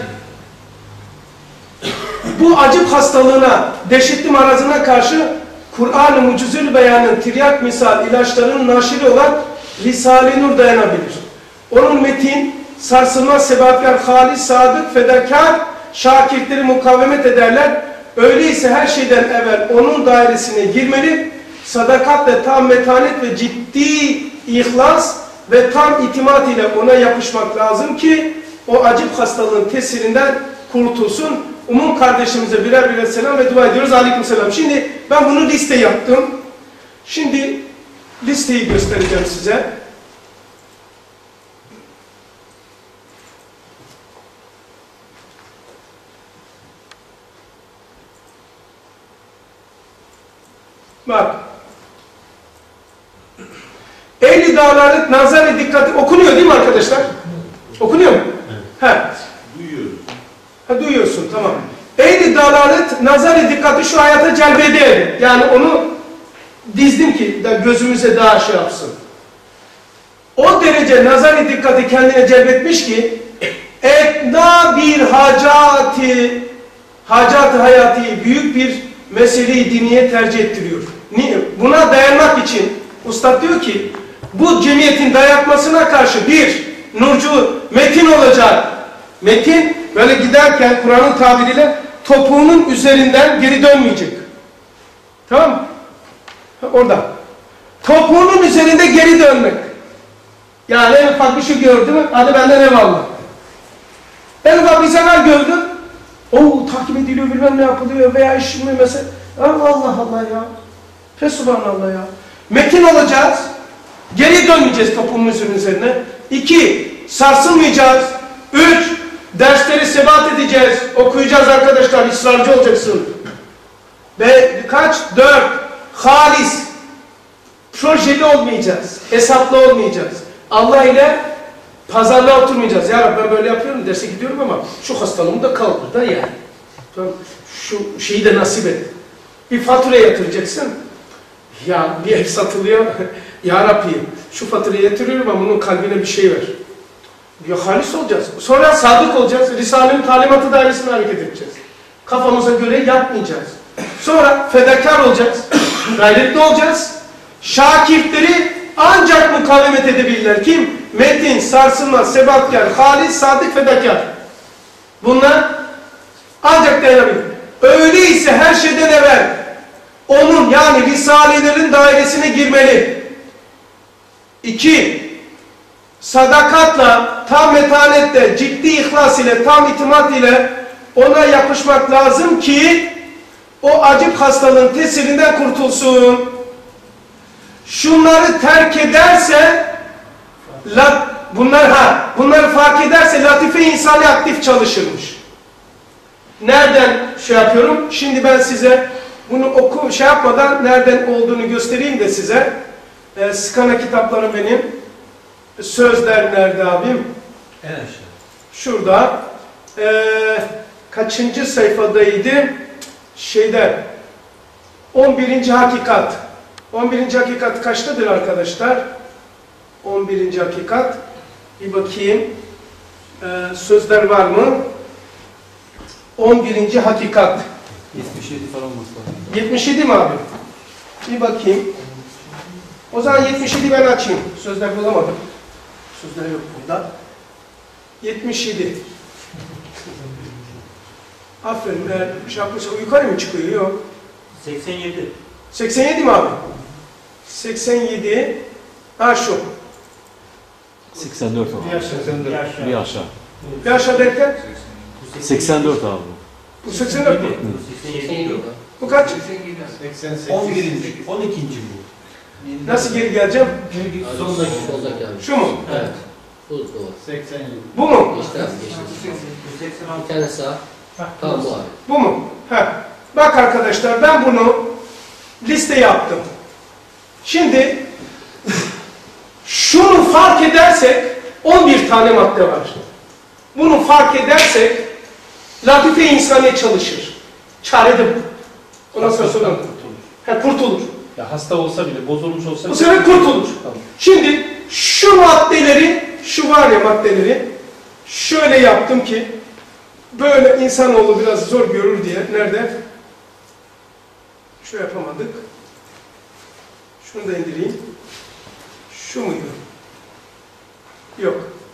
A: bu acip hastalığına, dehşetli marazına karşı Kur'an-ı Mucizül Beyan'ın tiryak misal ilaçlarının naşiri olan Risale-i Nur dayanabilir. Onun metin, sarsılmaz sebepler, halis, sadık, fedakar, şakirtleri mukavemet ederler. Öyleyse her şeyden evvel onun dairesine girmeli, sadakatle tam metanet ve ciddi ihlas ve tam itimat ile ona yapışmak lazım ki o acip hastalığın tesirinden kurtulsun. Umum kardeşimize birer birer selam ve dua ediyoruz. Aleykümselam. Şimdi ben bunu liste yaptım. Şimdi listeyi göstereceğim size. Bak. Ehli dalalet nazar-ı dikkati okunuyor değil mi arkadaşlar? Okunuyor mu? Evet. He.
D: Duyuyoruz.
A: Ha, duyuyorsun, tamam. Ehli dalalet nazar-ı dikkati şu hayata celbede eder. Yani onu dizdim ki gözümüze daha şey yapsın. O derece nazar-ı dikkati kendine celbetmiş ki etna bir hacati hacati hayatı büyük bir meseleyi diniye tercih ettiriyor. Niye? Buna dayanmak için Ustad diyor ki bu cemiyetin dayatmasına karşı bir nurcu metin olacak. Metin böyle giderken Kur'an'ın tabiriyle topuğunun üzerinden geri dönmeyecek. Tamam mı? Orada. Topuğunun üzerinde geri dönmek. Yani en ufak bir şey gördün mü? Hadi benden eyvallah. En ufak bir zarar gördün. O takip ediliyor, bilmem ne yapılıyor veya iş mi mesela. Allah Allah ya. Fesubhanallah ya. Metin olacağız. Geri dönmeyeceğiz toplumumuzun üzerine. İki, sarsılmayacağız. Üç, dersleri sebat edeceğiz. Okuyacağız arkadaşlar, ısrarcı olacaksın. Ve kaç? Dört, halis. Projeli olmayacağız. Hesaplı olmayacağız. Allah ile pazarlığa oturmayacağız. Ya Rabbi ben böyle yapıyorum, derse gidiyorum ama şu hastalığımı da kaldır da yani. Şu şeyi de nasip et. Bir fatura yatıracaksın. Ya bir ev satılıyor. Ya Rabbi şu faturayı yatırıyorum ama bunun kalbine bir şey ver. Ya halis olacağız. Sonra sadık olacağız. Risale'nin talimatı dairesinde hareket edeceğiz. Kafamıza göre yapmayacağız. Sonra fedakar olacağız. Gayretli olacağız. Şakirtleri ancak mukavemet edebilirler. Kim? Metin, sarsılmaz, sebatkar, halis, sadık, fedakar. Bunlar ancak dayanabilir. Öyleyse her şeyden evvel onun yani risalelerin dairesine girmeli. İki, sadakatla, tam metanetle, ciddi ihlas ile, tam itimat ile ona yapışmak lazım ki o acip hastalığın tesirinden kurtulsun. Şunları terk ederse bunlar ha bunları fark ederse latife insani aktif çalışırmış. Nereden şey yapıyorum? Şimdi ben size bunu oku şey yapmadan nereden olduğunu göstereyim de size. E, Skana kitaplarım benim. Sözler nerede abim?
C: En aşağı.
A: Şurada. E, kaçıncı sayfadaydı? Şeyde. on birinci hakikat. on birinci hakikat kaçtadır arkadaşlar? on birinci hakikat. Bir bakayım. E, sözler var mı? on birinci hakikat.
C: yetmiş yedi falan olması
A: yetmiş yedi mi abi? Bir bakayım. O zaman yetmiş yedi ben açayım. Sözler bulamadım. Sözler yok burada. yetmiş yedi. Aferin. Eğer şey yapmışsa yukarı mı çıkıyor? Yok.
C: seksen yedi.
A: seksen yedi mi abi? seksen yedi. Ha şu.
C: seksen dört abi.
A: Bir aşağı.
C: Bir aşağı.
A: Bir aşağı derken?
C: seksen dört abi.
A: Bu seksen dört mu?
B: seksen yedi.
A: Bu kaç?
D: on birinci. on ikinci bu.
A: Nasıl geri geleceğim?
B: Sondaki, soldaki abi.
A: Şu mu?
B: Evet. Bu, bu.
D: seksen yedi.
A: Bu mu?
B: Geçti abi, geçti. Bir tane sağ. Tamam bu abi.
A: Bu mu? Heh. Bak arkadaşlar ben bunu liste yaptım. Şimdi şunu fark edersek on bir tane madde var. Bunu fark edersek latife insaniye çalışır. Çare de bu. Ondan sonra soralım. Ha, kurtulur.
D: Ya hasta olsa bile, bozulmuş olsa bile.
A: Bu sefer kurtulur.
D: Tamam.
A: Şimdi şu maddeleri, şu var ya maddeleri şöyle yaptım ki böyle insanoğlu biraz zor görür diye. Nerede? Şu yapamadık. Şunu da indireyim. Şu muydu? Yok.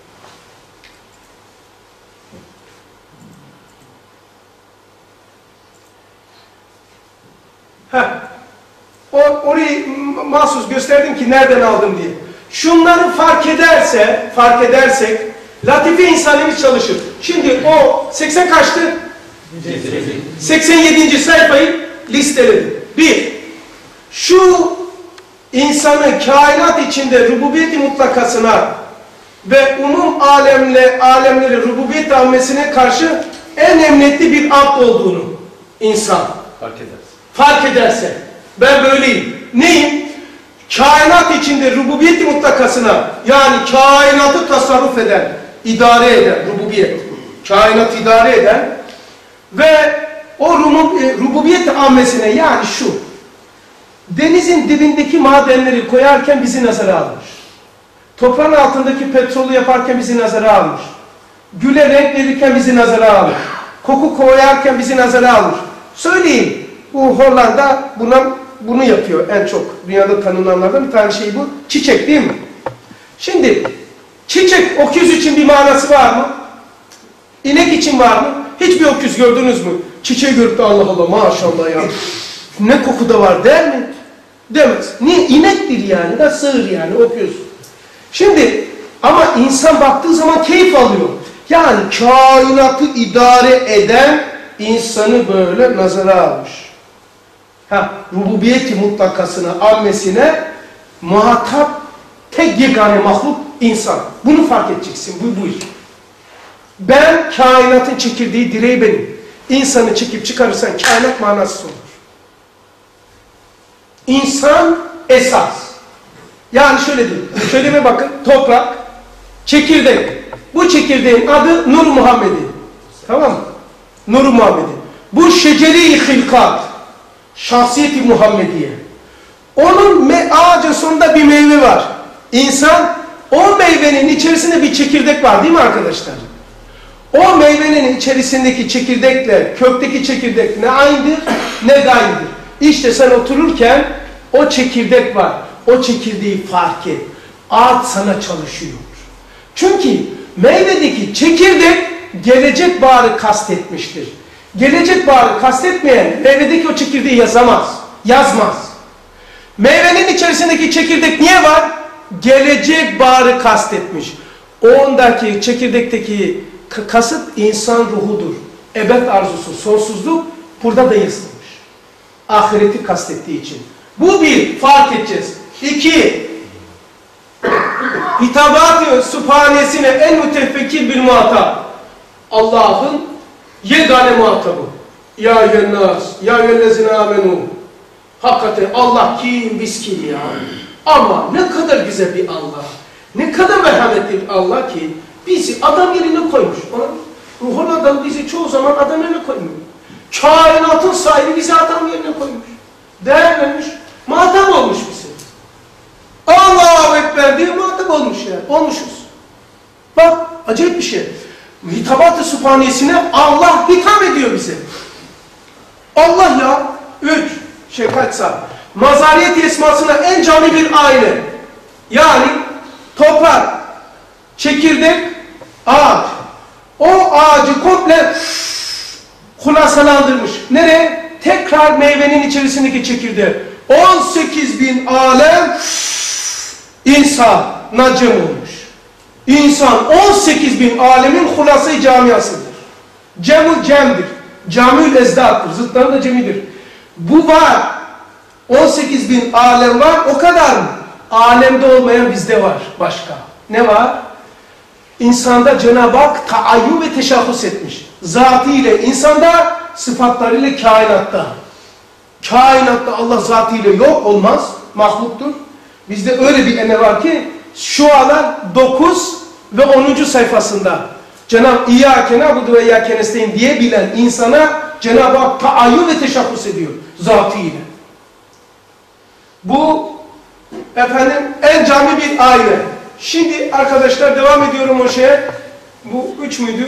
A: Heh. O, orayı mahsus gösterdim ki nereden aldım diye. Şunları fark ederse, fark edersek latife insanimiz çalışır. Şimdi o seksen kaçtı? seksen yedinci sayfayı listeledim. Bir, şu insanı kainat içinde rububiyet-i mutlakasına ve umum alemle, alemleri rububiyet almesine karşı en emniyetli bir abd olduğunu insan
D: Fark edersin.
A: fark ederse, ben böyleyim. Neyim? Kainat içinde rububiyet-i mutlakasına, yani kainatı tasarruf eden, idare eden, rububiyet, kainatı idare eden ve o rububiyet ammesine, yani şu, denizin dibindeki madenleri koyarken bizi nazara almış. Toprağın altındaki petrolü yaparken bizi nazara almış. Güle renk verirken bizi nazara almış. Koku koyarken bizi nazara almış. Söyleyin, bu Hollanda buna, bunu yapıyor en çok. Dünyada tanınanlardan bir tane şey bu. Çiçek değil mi? Şimdi, çiçek öküz için bir manası var mı? İnek için var mı? Hiçbir öküz gördünüz mü? Çiçeği görüp de Allah Allah maşallah ya. Ne koku da var der mi? Demez. Niye? İnektir yani. Da sığır yani öküz. Şimdi ama insan baktığı zaman keyif alıyor. Yani kainatı idare eden insanı böyle nazara almış. Ha, rububiyet-i mutlakasına, ammesine muhatap tek yegane mahluk insan. Bunu fark edeceksin. Bu bu iş. Ben kainatın çekirdeği, direği benim. İnsanı çekip çıkarırsan kainat manasız olur. İnsan esas. Yani şöyle diyeyim. Söyleme bakın. Toprak, çekirdek. Bu çekirdeğin adı Nur Muhammed'i. Tamam mı? Nur Muhammed'i. Bu şeceri-i hilkat. Şahsiyeti Muhammediye. Onun ağacın sonunda bir meyve var. İnsan, o meyvenin içerisinde bir çekirdek var değil mi arkadaşlar? O meyvenin içerisindeki çekirdekle kökteki çekirdek ne aynıdır ne gayrıdır. İşte sen otururken o çekirdek var. O çekirdeği fark et. Ağaç sana çalışıyor. Çünkü meyvedeki çekirdek gelecek baharı kastetmiştir. Gelecek baharı kastetmeyen meyvedeki o çekirdeği yazamaz. Yazmaz. Meyvenin içerisindeki çekirdek niye var? Gelecek baharı kastetmiş. Ondaki çekirdekteki kasıt insan ruhudur. Ebed arzusu, sonsuzluk burada da yazılmış. Ahireti kastettiği için. Bu bir, fark edeceğiz. İki, hitabat-ı sübhanesine en mütefekkir bir muhatap. Allah'ın yegane muhatabı. Ya yennâs, ya yellezine amenû. Hakikaten Allah kim, biz kim ya? Ama ne kadar güzel bir Allah. Ne kadar merhametli bir Allah ki bizi adam yerine koymuş. Ruhun adam bizi çoğu zaman adam yerine koymuyor. Kainatın sahibi bizi adam yerine koymuş. Değer vermiş. Muhatap olmuş bizi. Allahu Ekber diye muhatap olmuş ya. Olmuşuz. Bak acayip bir şey. Hitabat-ı Sübhaniyesine Allah hitap ediyor bize. Allah ya. Üç. Şey kaçsa. Mazariyet esmasına en cami bir aile. Yani toprak, çekirdek, ağaç. O ağacı komple hulasalandırmış. Nereye? Tekrar meyvenin içerisindeki çekirdeği. on sekiz bin alem insana cem olmuş. İnsan on sekiz bin alemin hulası camiasıdır. Cemül cemdir. Camül ezdattır. Zıtları da cemidir. Bu var. on sekiz bin alem var. O kadar mı? Alemde olmayan bizde var. Başka. Ne var? İnsanda Cenab-ı Hak taayyün ve teşahhus etmiş. Zatıyla insanda, sıfatlarıyla kainatta. Kainatta Allah zatıyla yok olmaz. Mahluktur. Bizde öyle bir ene var ki şu an dokuz ve onuncu sayfasında Cenab-ı İyyâke na'budu ve İyyâke nestaîn diye bilen insana Cenab-ı Hak taayyün ve teşahhus ediyor zatıyla. Bu efendim en cami bir aile. Şimdi arkadaşlar devam ediyorum o şeye. Bu üç müydü?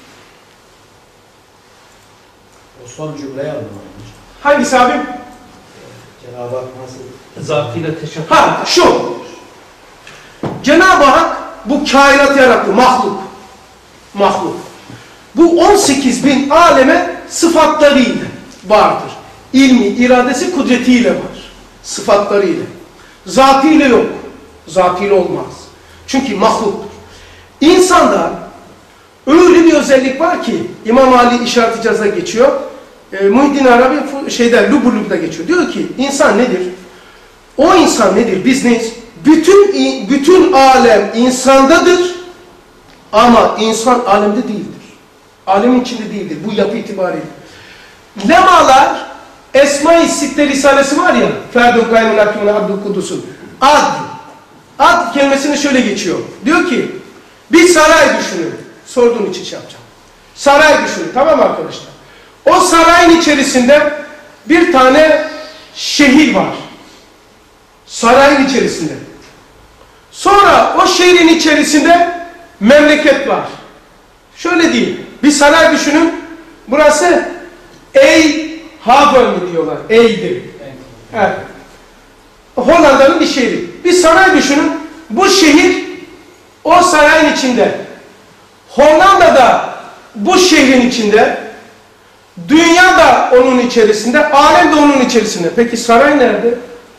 D: O son cümleyi aldım.
A: Hangisi abim?
D: Cenab-ı Hak nasıl? Zatıyla teşekkür.
A: Ha şu. Cenab-ı Hak bu kainat yarattı. Mahluk. Mahluk. Bu on sekiz bin aleme sıfatlarıyla vardır. İlmi, iradesi, kudretiyle var. Sıfatlarıyla. Zatıyla yok. Zatıyla olmaz. Çünkü mahluktur. İnsanda öyle bir özellik var ki İmam Ali İşaret-i Caz'a geçiyor. E, Muhyiddin Arabi şeyden Lubulub'da geçiyor. Diyor ki insan nedir? O insan nedir? Biz neyiz? Bütün bütün alem insandadır ama insan alemde değildir. Alemin içinde değildir. Bu yapı itibariyle. Lemalar Esma-i Sitte Risalesi var ya Ferdun Kaymun Hakimun Abdül Kudus'un ad. Ad kelimesini şöyle geçiyor. Diyor ki bir saray düşünün. Sorduğun için şey yapacağım. Saray düşünün. Tamam mı arkadaşlar? O sarayın içerisinde bir tane şehir var. Sarayın içerisinde. Sonra o şehrin içerisinde memleket var. Şöyle diyeyim. Bir saray düşünün. Burası Eindhoven mi diyorlar? Eyd'dir. Evet. Hollanda'nın bir şehri. Bir saray düşünün. Bu şehir o sarayın içinde. Hollanda'da bu şehrin içinde. Dünya da onun içerisinde. Alem de onun içerisinde. Peki saray nerede?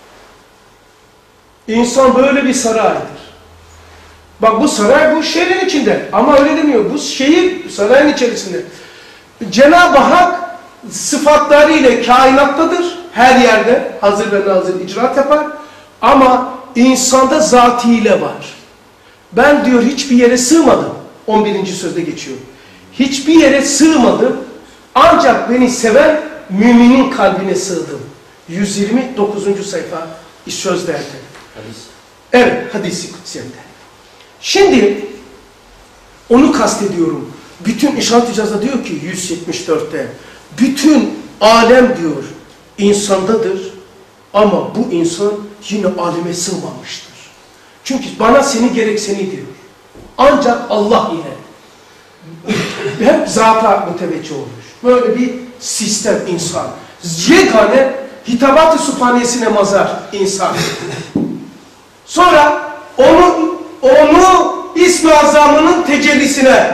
A: İnsan böyle bir saraydır. Bak bu saray bu şehrin içinde. Ama öyle demiyor. Bu şehir sarayın içerisinde. Cenab-ı Hak sıfatlarıyla kainattadır. Her yerde hazır ve nazır icraat yapar. Ama insanda zatiyle var. Ben diyor hiçbir yere sığmadım. on birinci sözde geçiyor. Hiçbir yere sığmadım. Ancak beni seven müminin kalbine sığdım. yüz yirmi dokuzuncu sayfa sözlerde.
B: Hadis.
A: Evet, hadis-i kutsiyette. Şimdi onu kastediyorum. Bütün İşaret-i İcaz'da diyor ki yüz yetmiş dörtte bütün alem diyor insandadır ama bu insan yine aleme sığmamıştır. Çünkü bana seni gerek seni diyor. Ancak Allah ile hep zata müteveccih olmuş. Böyle bir sistem insan. Yegane hitabat-ı sübhaniyesine mazhar insan. Sonra onu onu İsm-i Azam'ının tecellisine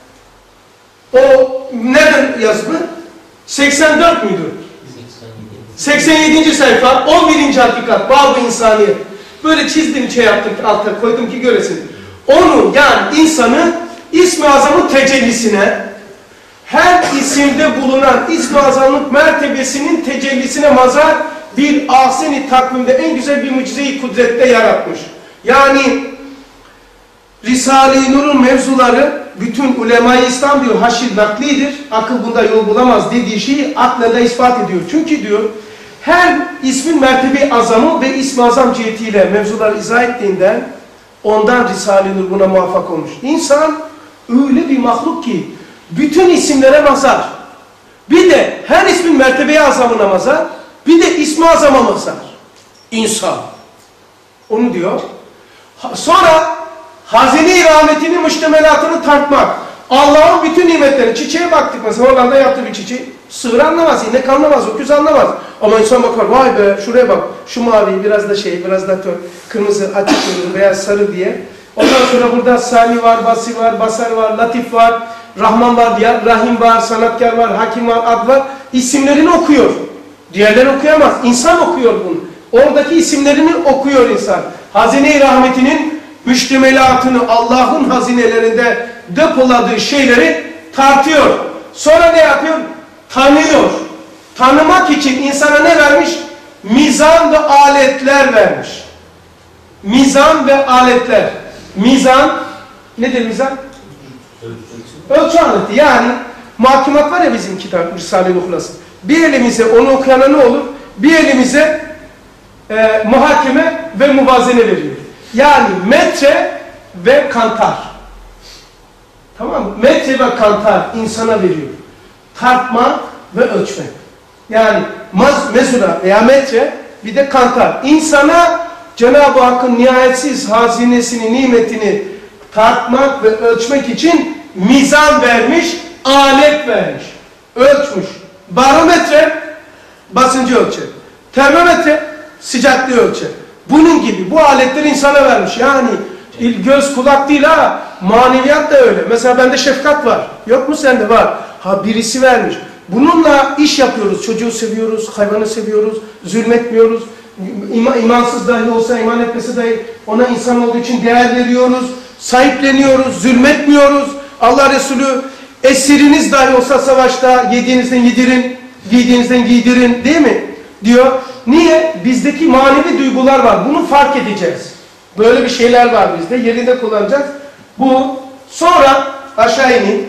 A: o neden yazdı? seksen dört müydü? seksen yedinci sayfa on birinci hakikat Bab-ı İnsaniyet. Böyle çizdim şey yaptım altta koydum ki göresin. Onu yani insanı İsm-i Azam'ın tecellisine her isimde bulunan İsm-i Azam'ın mertebesinin tecellisine mazhar bir ahsen-i takvimde en güzel bir mucize-i kudrette yaratmış. Yani Risale-i Nur'un mevzuları bütün ulema-i İslam diyor haşir naklidir. Akıl bunda yol bulamaz dediği şeyi akla da ispat ediyor. Çünkü diyor her ismin mertebe-i azamı ve ism-i azam cihetiyle mevzuları izah ettiğinden ondan Risale-i Nur buna muvaffak olmuş. İnsan öyle bir mahluk ki bütün isimlere mazhar. Bir de her ismin mertebe-i azamına mazhar. Bir de ism-i azama mazhar. İnsan. Onu diyor. Sonra hazine-i rahmetinin müştemelatını tartmak. Allah'ın bütün nimetlerini, çiçeğe baktık mesela, Hollanda yaptığı bir çiçeği. Sığır anlamaz, inek anlamaz, öküz anlamaz. Ama insan bakar, vay be şuraya bak, şu mavi, biraz da şey, biraz da tör, kırmızı, açık kırmızı, beyaz, sarı diye. Ondan sonra burada Sami var, Basri var, Basar var, Latif var, Rahman var, Rahim var, Sanatkar var, Hakim var, Ad var. İsimlerini okuyor. Diğerleri okuyamaz. İnsan okuyor bunu. Oradaki isimlerini okuyor insan. Hazine-i rahmetinin müştemelatını Allah'ın hazinelerinde depoladığı şeyleri tartıyor. Sonra ne yapıyor? Tanıyor. Tanımak için insana ne vermiş? Mizan ve aletler vermiş. Mizan ve aletler. Mizan, nedir mizan? Ölçü. Ölçü aleti. Yani mahkumat var ya bizim kitap, Risale-i Nuhlas'ın. Bir elimize onu okuyana ne olur? Bir elimize e, muhakeme ve muvazene veriyor. Yani metre ve kantar. Tamam mı? Metre ve kantar insana veriyor. Tartma ve ölçmek. Yani mezura veya metre bir de kantar. İnsana Cenab-ı Hakk'ın nihayetsiz hazinesini, nimetini tartmak ve ölçmek için mizan vermiş, alet vermiş. Ölçmüş. Barometre basıncı ölçer. Termometre sıcaklığı ölçer. Bunun gibi bu aletleri insana vermiş. Yani göz kulak değil ha. Maneviyat da öyle. Mesela bende şefkat var. Yok mu sende? Var. Ha birisi vermiş. Bununla iş yapıyoruz. Çocuğu seviyoruz, hayvanı seviyoruz, zulmetmiyoruz. İma, imansız dahi olsa, iman etmesi dahi ona insan olduğu için değer veriyoruz. Sahipleniyoruz, zulmetmiyoruz. Allah Resulü esiriniz dahi olsa savaşta yediğinizden yedirin, giydiğinizden giydirin değil mi? Diyor. Niye? Bizdeki manevi duygular var. Bunu fark edeceğiz. Böyle bir şeyler var bizde. Yerinde kullanacağız. Bu. Sonra aşağı inin.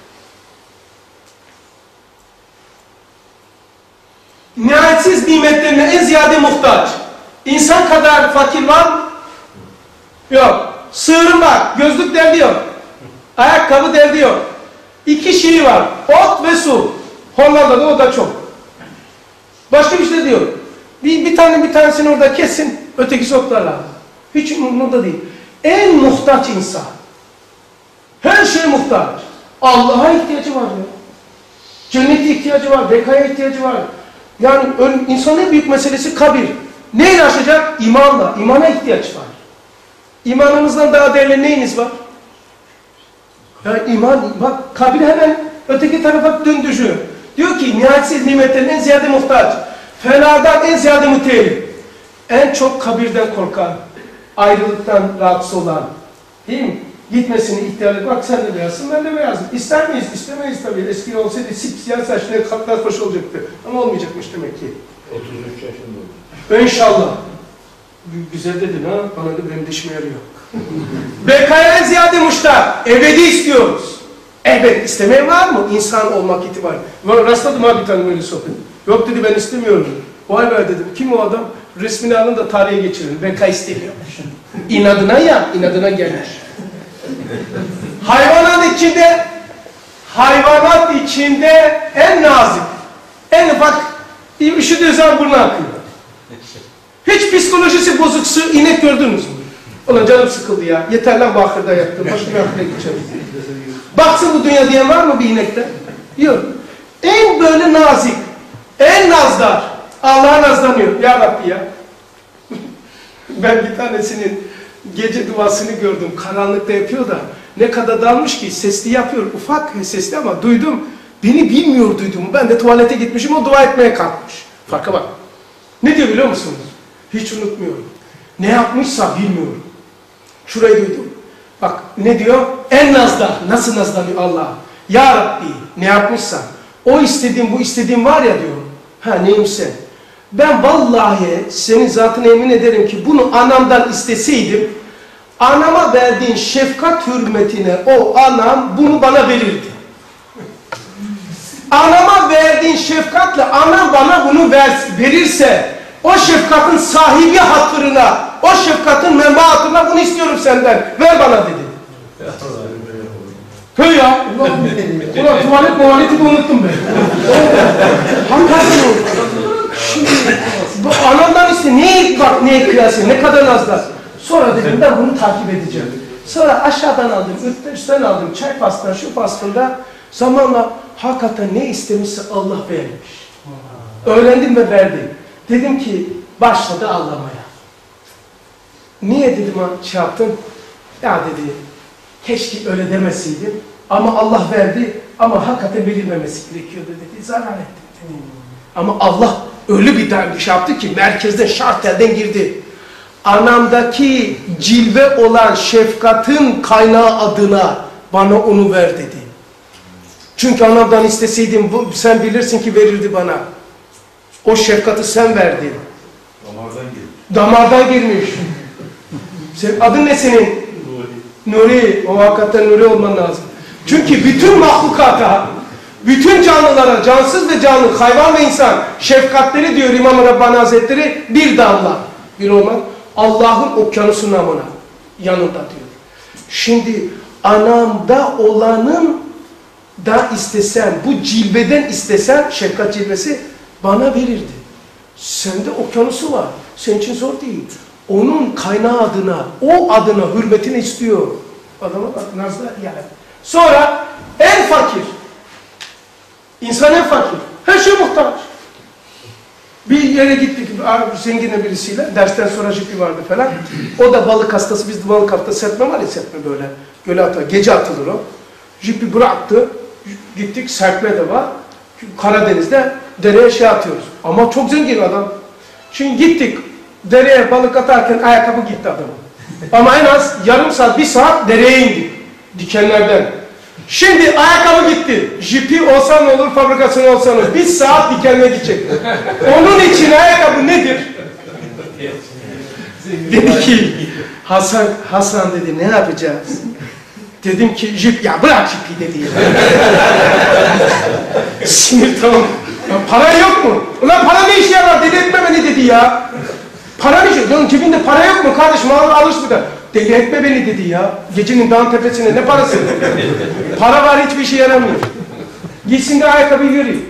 A: Nihayetsiz nimetlerine en ziyade muhtaç. İnsan kadar fakir var mı? Yok. Sığırın var. Gözlük derdi yok. Ayakkabı derdi yok. İki şeyi var. Ot ve su. Hollanda'da o da çok. Başka bir şey diyor. Bir, bir tane bir tanesini orada kessin. Ötekisi otlarla. Hiç umurunda değil. En muhtaç insan. Her şeye muhtaç. Allah'a ihtiyacı var ya. Cennete ihtiyacı var. Bekaya ihtiyacı var. Yani insanın en büyük meselesi kabir. Neyle aşacak? İmanla. İmana ihtiyaç var. İmanımızdan daha değerli neyiniz var? Yani iman, bak kabir hemen öteki tarafa döndürüyor. Diyor ki nihayetsiz nimetlerin en ziyade muhtaç. Fenadan en ziyade müteellif. En çok kabirden korkan, ayrılıktan rahatsız olan, değil mi? Gitmesini ihtiyarlık. Bak sen de beyazsın, ben de beyazım. İster miyiz? İstemeyiz tabii. Eski olsaydı sipsiyah saçlı katlar hoş olacaktı. Ama olmayacakmış demek ki.
D: otuz üç yaşında oldu.
A: İnşallah. Güzel dedin ha, bana da benim dişime yarıyor. Bekaya en ziyade muştak, ebedi istiyoruz. Evet, istemeyen var mı? İnsan olmak itibariyle. Rastladım ha bir tane böyle sohbet. Yok dedi, ben istemiyorum. Vay be dedim, kim o adam? Resmini alın da tarihe geçirin. Beka istemiyormuş. İnadına ya, inadına gelmiş. Hayvanat içinde, hayvanat içinde en nazik, en ufak bir üşüdüğü zaman burnu akıyor. Hiç psikolojisi bozuksu inek gördünüz mü? Ulan canım sıkıldı ya. Yeter lan bu ahırda yattım. Başka bir ahırda geçelim. Baksın bu dünya diyen var mı bir inekte? Yok. En böyle nazik, en nazdar. Allah'a nazlanıyor. Ya Rabbi ya. Ben bir tanesinin gece duasını gördüm. Karanlıkta yapıyor da. Ne kadar dalmış ki sesli yapıyor. Ufak sesli ama duydum. Beni bilmiyor duyduğumu. Ben de tuvalete gitmişim. O dua etmeye kalkmış. Farka bak. Ne diyor biliyor musunuz? Hiç unutmuyorum. Ne yapmışsa bilmiyorum. Şurayı duydum. Bak ne diyor? En nazdar. Nasıl nazlanıyor Allah? Ya Rabbi ne yapmışsa. O istediğim bu istediğim var ya diyor. Ha neymişse. Ben vallahi senin zatına emin ederim ki bunu anamdan isteseydim. Anama verdiğin şefkat hürmetine o anam bunu bana verirdi. Anama verdiğin şefkatle anam bana bunu ver, verirse o şefkatın sahibi hatırına, o şefkatın menbaatına bunu istiyorum senden. Ver bana dedi. Köy ya. Ulan, ulan tuvalet muhaleti de unuttum ben. Hakikaten oldu. Şimdi bu anamdan iste neye bak neye kıyasın, ne kadar nazlar. Sonra dedim ben bunu takip edeceğim. Sonra aşağıdan aldım, üstten aldım, çay pastan, şu pastında zamanla hakikaten ne istemişse Allah vermiş. Öğrendim ve verdim. Dedim ki başladı ağlamaya. Niye dedim ha şey yaptın? Ya dedi keşke öyle demeseydim ama Allah verdi ama hakikaten verilmemesi gerekiyordu dedi. Zarar ettim dedi. Ama Allah öyle bir şey yaptı ki merkezden şartelden girdi. Anamdaki cilve olan şefkatin kaynağı adına bana onu ver dedi. Çünkü anamdan isteseydim bu, sen bilirsin ki verirdi bana. O şefkati sen verdin.
E: Damardan girmiş.
A: Damardan girmiş. Sen, adın ne senin? Nuri. Nuri. O hakikaten Nuri olman lazım. Çünkü bütün mahlukata, bütün canlılara, cansız ve canlı, hayvan ve insan şefkatleri diyor İmam Rabbani Hazretleri bir damla. Bir olmaz. Allah'ın okyanusu namına yanında diyor. Şimdi anamda olanın da istesen, bu cilveden istesen, şefkat cilvesi bana verirdi. Sende okyanusu var. Senin için zor değil. Onun kaynağı adına, o adına hürmetini istiyor. Adama bak, nazlar yani. Sonra en fakir. İnsan en fakir. Her şey muhtaç. Bir yere gittik, zengin birisiyle, dersten sonra jipi vardı falan. O da balık hastası, biz de balık hastası, serpme var ya serpme böyle. Göle atar, gece atılır o. Jipi bıraktı, gittik, serpme de var. Karadeniz'de dereye şey atıyoruz. Ama çok zengin adam. Şimdi gittik, dereye balık atarken ayakkabı gitti adamın. Ama en az yarım saat, bir saat dereye indik. Dikenlerden. Şimdi ayakkabı gitti. Jipi olsan olur, fabrikasyon olsan olur. Bir saat dikenle gidecek. Onun için ayakkabı nedir? Dedi ki, Hasan, Hasan dedi ne yapacağız? Dedim ki jip, ya bırak jipi dedi. Sinir tamam. Ya para yok mu? Ulan para ne işe yarar? Deli etme beni dedi ya. Para ne işe? Lan cebinde para yok mu kardeşim? Al, alırsın da. Deli etme beni dedi ya. Gecenin dağın tepesine ne parası? Para var hiçbir işe yaramıyor. Gitsin de ayakkabıyı göreyim.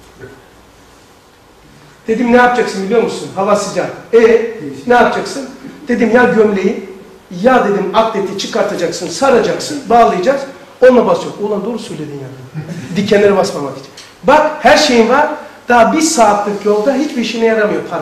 A: Dedim ne yapacaksın biliyor musun? Hava sıcak. E ne yapacaksın? Dedim ya gömleği ya dedim atleti çıkartacaksın, saracaksın, bağlayacağız. Onunla basacak. Ulan doğru söyledin ya. Dikenlere basmamak için. Bak her şeyin var. Daha bir saatlik yolda hiçbir işine yaramıyor para.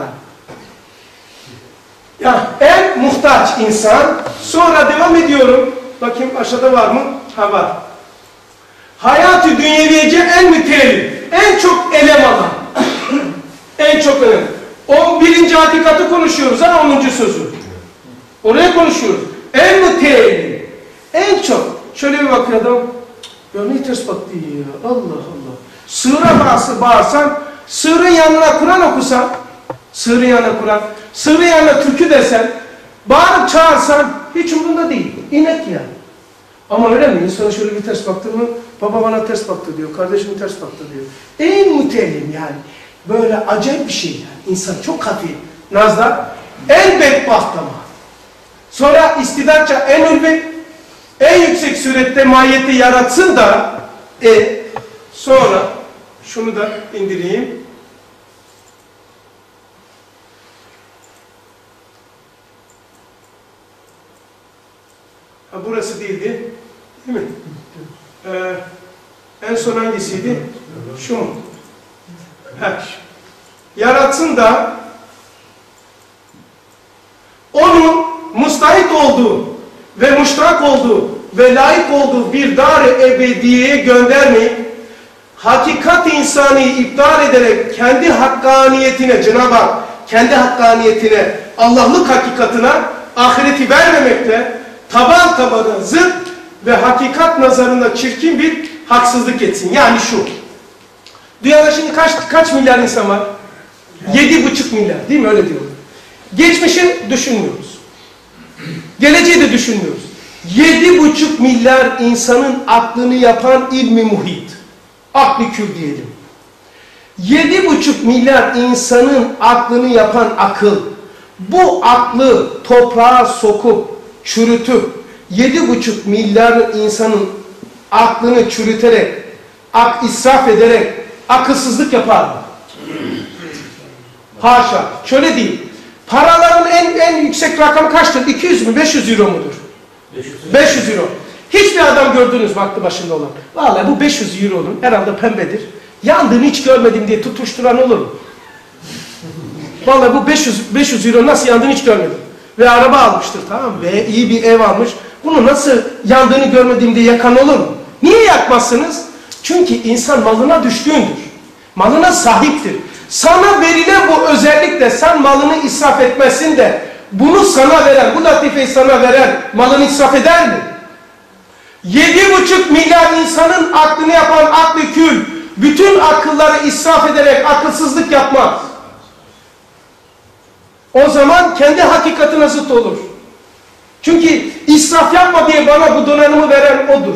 A: Ya en muhtaç insan. Sonra devam ediyorum. Bakayım aşağıda var mı? Ha var. Hayat-ı dünyeviyece en müteellim. En çok elem alan. En çok önemli. On birinci hakikati konuşuyoruz ha onuncu sözü. Oraya konuşuyoruz. En müteellim. En çok. Şöyle bir bakıyor adam. Ya ne ters baktı ya. Allah Allah. Sığıra bağırsa, bağırsan, sığırın yanına Kur'an okusan, sığırın yanına Kur'an, Sığır yanına türkü desen, bağırıp çağırsan hiç umurunda değil. İnek yani. Ama öyle mi? İnsana şöyle bir ters baktı mı, baba bana ters baktı diyor, kardeşim ters baktı diyor. En mütellim yani. Böyle acayip bir şey yani. İnsan çok hafif. Nazlar, en bedbaht ama. Sonra istidatça en ülvi, en yüksek surette mahiyeti yaratsın da, e, sonra şunu da indireyim. Ha, burası değildi. Değil mi? Ee, en son hangisiydi? Şu mu? Ha. Yaratsın da onun mustahit olduğu ve muştak olduğu ve layık olduğu bir dar-ı ebediyeye göndermeyip hakikat insani iptal ederek kendi hakkaniyetine, Cenab-ı Hak kendi hakkaniyetine, Allah'lık hakikatine ahireti vermemekle taban tabana zıt ve hakikat nazarında çirkin bir haksızlık etsin. Yani şu. Dünyada şimdi kaç kaç milyar insan var? Yedi buçuk milyar, değil mi? Öyle diyorlar. Geçmişi düşünmüyoruz. Geleceği de düşünmüyoruz. Yedi buçuk milyar insanın aklını yapan ilmi muhit. Aklı kül diyelim. Yedi buçuk milyar insanın aklını yapan akıl. Bu aklı toprağa sokup, çürütüp, yedi buçuk milyar insanın aklını çürüterek, ak israf ederek, akılsızlık yapar mı? Haşa. Şöyle değil. Paraların en en yüksek rakamı kaçtır? iki yüz mü? beş yüz euro mudur? beş yüz euro. Hiçbir adam gördünüz mü aklı başında olan? Vallahi bu beş yüz euronun herhalde pembedir. Yandığını hiç görmedim diye tutuşturan olur mu? Vallahi bu beş yüz beş yüz euro nasıl yandığını hiç görmedim. Ve araba almıştır, tamam mı? Ve iyi bir ev almış. Bunu nasıl yandığını görmedim diye yakan olur mu? Niye yakmazsınız? Çünkü insan malına düşkündür. Malına sahiptir. Sana verilen bu özellikle sen malını israf etmezsin de bunu sana veren, bu latifeyi sana veren malını israf eder mi? Yedi buçuk milyar insanın aklını yapan aklı kül, bütün akılları israf ederek akılsızlık yapmaz. O zaman kendi hakikatine zıt olur. Çünkü israf yapma diye bana bu donanımı veren odur.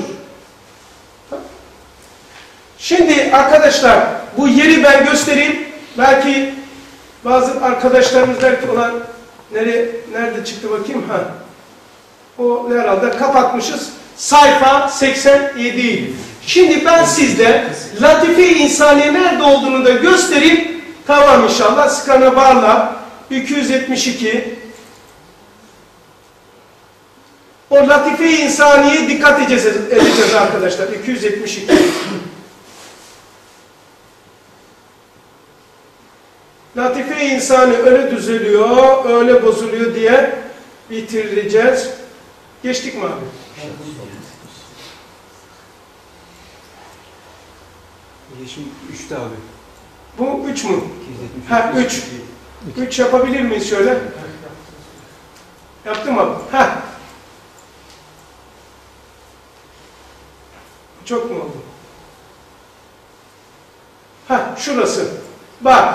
A: Şimdi arkadaşlar bu yeri ben göstereyim. Belki bazı arkadaşlarımız belki olan nereye, nerede çıktı bakayım? Ha. O herhalde kapatmışız. Sayfa seksen yedi. Şimdi ben sizde latife-i insaniye nerede olduğunu da göstereyim. Tamam inşallah. Skana varla iki yüz yetmiş iki. O latife-i insaniye dikkat edeceğiz, edeceğiz arkadaşlar. iki yüz yetmiş iki. Latife-i insani öyle düzeliyor, öyle bozuluyor diye bitireceğiz. Geçtik mi abi?
C: Yeşim üçte abi.
A: Bu üç mü? Ha üç. üç yapabilir miyiz şöyle? Yaptım abi. Ha. Çok mu oldu? Ha şurası. Bak.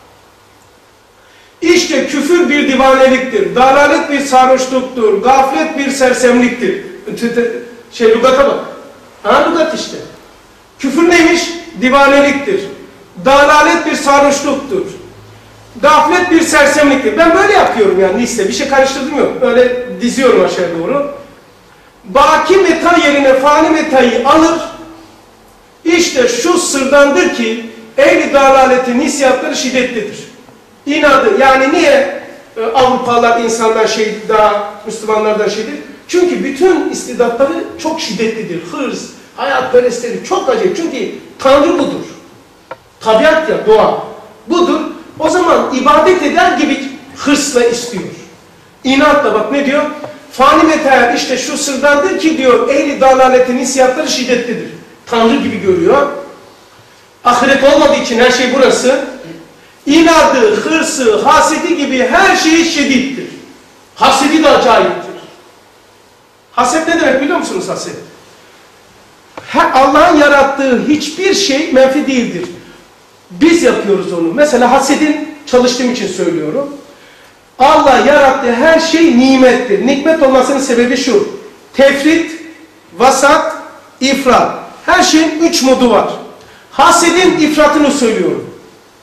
A: İşte küfür bir divaneliktir. Dalalet bir sarhoşluktur. Gaflet bir sersemliktir. Şey lügata bak. Ha lügat işte. Küfür neymiş? Divaneliktir. Dalalet bir sarhoşluktur. Gaflet bir sersemliktir. Ben böyle yapıyorum yani liste. Bir şey karıştırdım yok. Öyle diziyorum aşağı doğru. Baki meta yerine fani metayı alır. İşte şu sırdandır ki ehli dalaletin hissiyatları şiddetlidir. İnadı. Yani niye e, Avrupalılar insanlar şey daha Müslümanlardan şeydir? Çünkü bütün istidatları çok şiddetlidir. Hırs, hayatperestleri çok acayip. Çünkü Tanrı budur. Tabiat ya, doğa. Budur. O zaman ibadet eder gibi hırsla istiyor. İnatla bak ne diyor? Fani metal işte şu sırdandır ki diyor ehli dalaletin hissiyatları şiddetlidir. Tanrı gibi görüyor. Ahiret olmadığı için her şey burası. İnadı, hırsı, hasedi gibi her şey şiddettir. Hasedi de acayiptir. Haset ne demek biliyor musunuz haset? Allah'ın yarattığı hiçbir şey menfi değildir. Biz yapıyoruz onu. Mesela hasedin çalıştığım için söylüyorum. Allah yarattığı her şey nimettir. Nikmet olmasının sebebi şu. Tefrit, vasat, ifrat. Her şeyin üç modu var. Hasedin ifratını söylüyorum.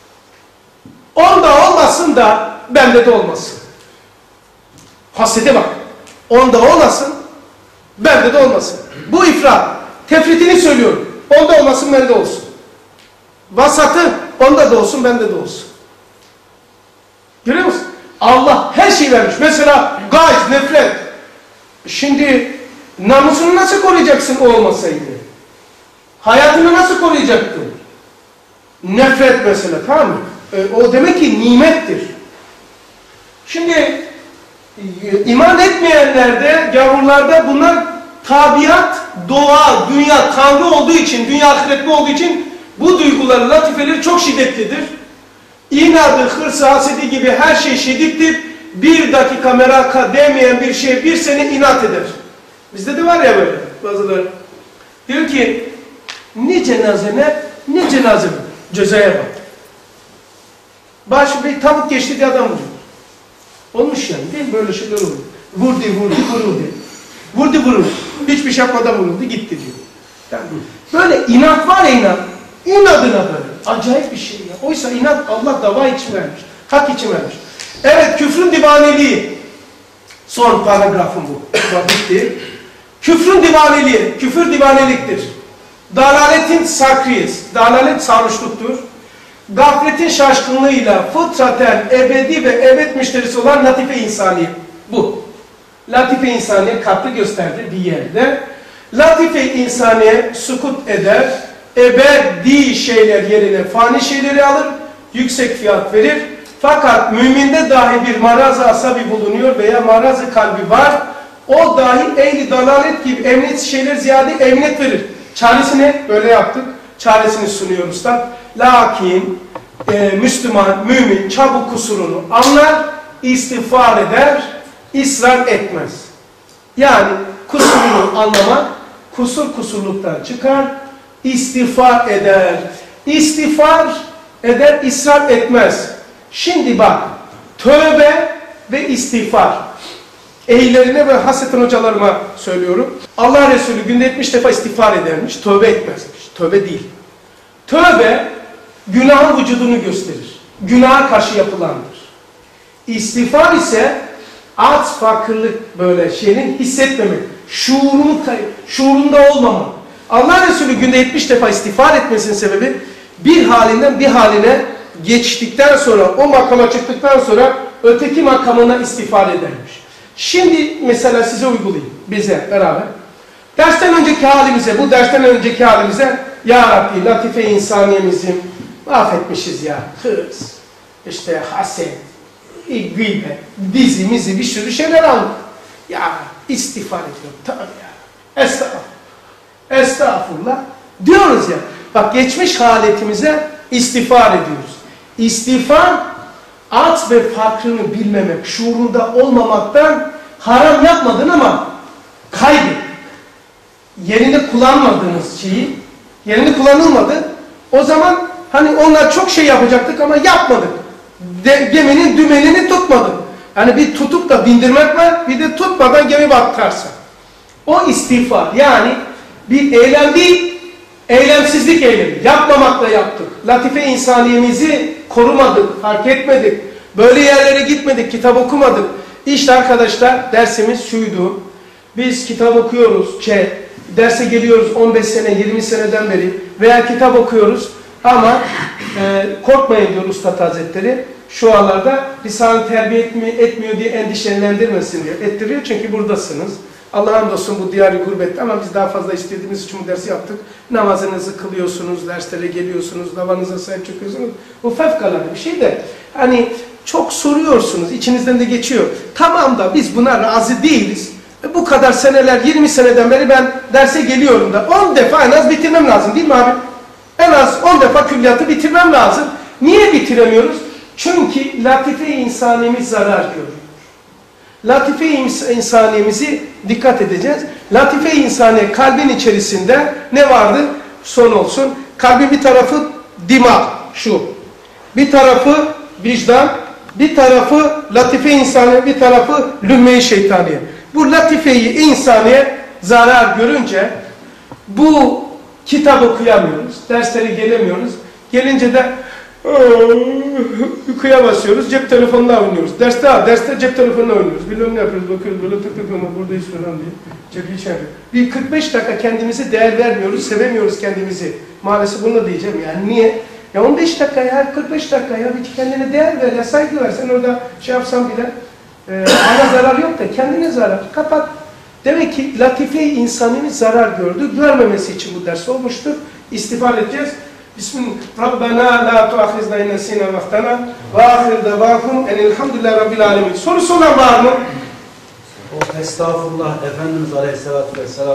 A: Onda olmasın da bende de olmasın. Hasede bak. Onda olmasın, bende de olmasın. Bu ifrat. Tefritini söylüyorum. Onda olmasın, bende olsun. Vasatı onda da olsun, bende de olsun. Görüyor musun? Allah her şeyi vermiş. Mesela gayz, nefret. Şimdi namusunu nasıl koruyacaksın o olmasaydı? Hayatını nasıl koruyacaktın? Nefret mesela, tamam mı? E, o demek ki nimettir. Şimdi e, iman etmeyenlerde, gavurlarda bunlar tabiat, doğa, dünya, Tanrı olduğu için, dünya ahiretli olduğu için bu duyguları, latifeleri çok şiddetlidir. İnadı, hırsı, hasedi gibi her şey şiddettir. Bir dakika meraka demeyen bir şey bir sene inat eder. Bizde de var ya böyle bazıları. Diyor ki ne cenazene ne cenazeme. Cezaya bak. Baş bir tavuk geçti diye adam vuruyor. Olmuş yani değil mi? Böyle şeyler oluyor. Vurdu vurdu vuruldu. Vurdu vuruldu. Hiçbir şey yapmadan vuruldu gitti diyor. Yani böyle inat var ya inat. İnadına böyle. Acayip bir şey ya. Oysa inat Allah dava için vermiş. Hak için vermiş. Evet, küfrün divaneliği. Son paragrafım bu. Bitti. Küfrün divaneliği. Küfür divaneliktir. Dalaletin sakriyes. Dalalet sarhoşluktur. Gafletin şaşkınlığıyla fıtraten ebedi ve ebed müşterisi olan latife insaniye. Bu. Latife insaniye katlı gösterdi bir yerde. Latife insaniye sukut eder. Ebedi şeyler yerine fani şeyleri alır. Yüksek fiyat verir. Fakat müminde dahi bir maraz-ı asabi bulunuyor veya maraz-ı kalbi var. O dahi ehli dalalet gibi emniyet şeyler ziyade emniyet verir. Çaresini böyle yaptık. Çaresini sunuyor usta. Lakin e, Müslüman, mümin çabuk kusurunu anlar, istiğfar eder, ısrar etmez. Yani kusurunu anlamak, kusur kusurluktan çıkar, istiğfar eder. İstiğfar eder, ısrar etmez. Şimdi bak, tövbe ve istiğfar. Ehillerine ve hasreten hocalarıma söylüyorum. Allah Resulü günde yetmiş defa istiğfar edermiş, tövbe etmezmiş. Tövbe değil. Tövbe, günahın vücudunu gösterir. Günaha karşı yapılandır. İstiğfar ise az fakirlik böyle şeyinin hissetmemek, şuurunu kayıp, şuurunda olmamak. Allah Resulü günde yetmiş defa istiğfar etmesinin sebebi bir halinden bir haline geçtikten sonra, o makama çıktıktan sonra öteki makamına istiğfar edermiş. Şimdi mesela size uygulayayım, bize beraber. Dersten önceki halimize, bu dersten önceki halimize Ya Rabbi latife insaniyemizi affetmişiz ya. Hırs, işte haset, gıybet, dizimizi bir sürü şeyler aldık. Ya istiğfar ediyorum. Tamam ya. Estağfurullah. Estağfurullah. Diyoruz ya. Bak geçmiş haletimize istiğfar ediyoruz. İstiğfar aç ve farkını bilmemek, şuurunda olmamaktan haram yapmadın ama kaybettin. Yerinde kullanmadığınız şeyi, yerinde kullanılmadı. O zaman hani onlar çok şey yapacaktık ama yapmadık. De, geminin dümenini tutmadık. Yani bir tutup da bindirmek var, bir de tutmadan gemi batarsa. O istiğfar. Yani bir eylem değil, eylemsizlik eylemi. Yapmamakla yaptık. Latife insaniyemizi korumadık, fark etmedik. Böyle yerlere gitmedik, kitap okumadık. İşte arkadaşlar dersimiz şuydu. Biz kitap okuyoruz, şey, derse geliyoruz on beş sene, yirmi seneden beri veya kitap okuyoruz ama e, korkmayın diyor Üstad Hazretleri. Şu anlarda lisanı terbiye etmiyor, etmiyor diye endişelendirmesin diyor. Ettiriyor çünkü buradasınız. Allah'a hamdolsun bu diyarı gurbette ama biz daha fazla istediğimiz için bu dersi yaptık. Namazınızı kılıyorsunuz, derslere geliyorsunuz, davanıza sahip çıkıyorsunuz. Bu fevkalade bir şey de hani çok soruyorsunuz, içinizden de geçiyor. Tamam da biz buna razı değiliz. Bu kadar seneler, yirmi seneden beri ben derse geliyorum da on defa en az bitirmem lazım değil mi abi? En az on defa külliyatı bitirmem lazım. Niye bitiremiyoruz? Çünkü latife-i insaniyemiz zarar görüyor. Latife-i insaniyemizi dikkat edeceğiz. Latife-i insaniye kalbin içerisinde ne vardı? Son olsun. Kalbin bir tarafı dimağ, şu. Bir tarafı vicdan, Bir tarafı latife insani, bir tarafı lümme-i şeytaniye. Bu latife-i insaniye zarar görünce bu kitap okuyamıyoruz, derslere gelemiyoruz. Gelince de uykuya basıyoruz, cep telefonuna oynuyoruz. Derste, derste cep telefonuna oynuyoruz. Bilmem ne yapıyoruz, bakıyoruz böyle tık tık ama buradayız falan diye. Cep içeride. Bir kırk beş dakika kendimize değer vermiyoruz, sevemiyoruz kendimizi. Maalesef bunu da diyeceğim yani. Niye? Ya on beş dakika ya, kırk beş dakika ya, bir kendine değer ver ya, saygı ver. Sen orada şey yapsan bile e, bana zarar yok da kendine zarar. Kapat. Demek ki latife-i insaninin zarar gördü. Görmemesi için bu ders olmuştur. İstiğfar edeceğiz. Bismillah. Rabbena la tuahizna in nesina ve ahtana ve ahir davahum enelhamdülillahi rabbil alemin. Sorusu olan var mı?
D: O estağfurullah Efendimiz Aleyhisselatü Vesselam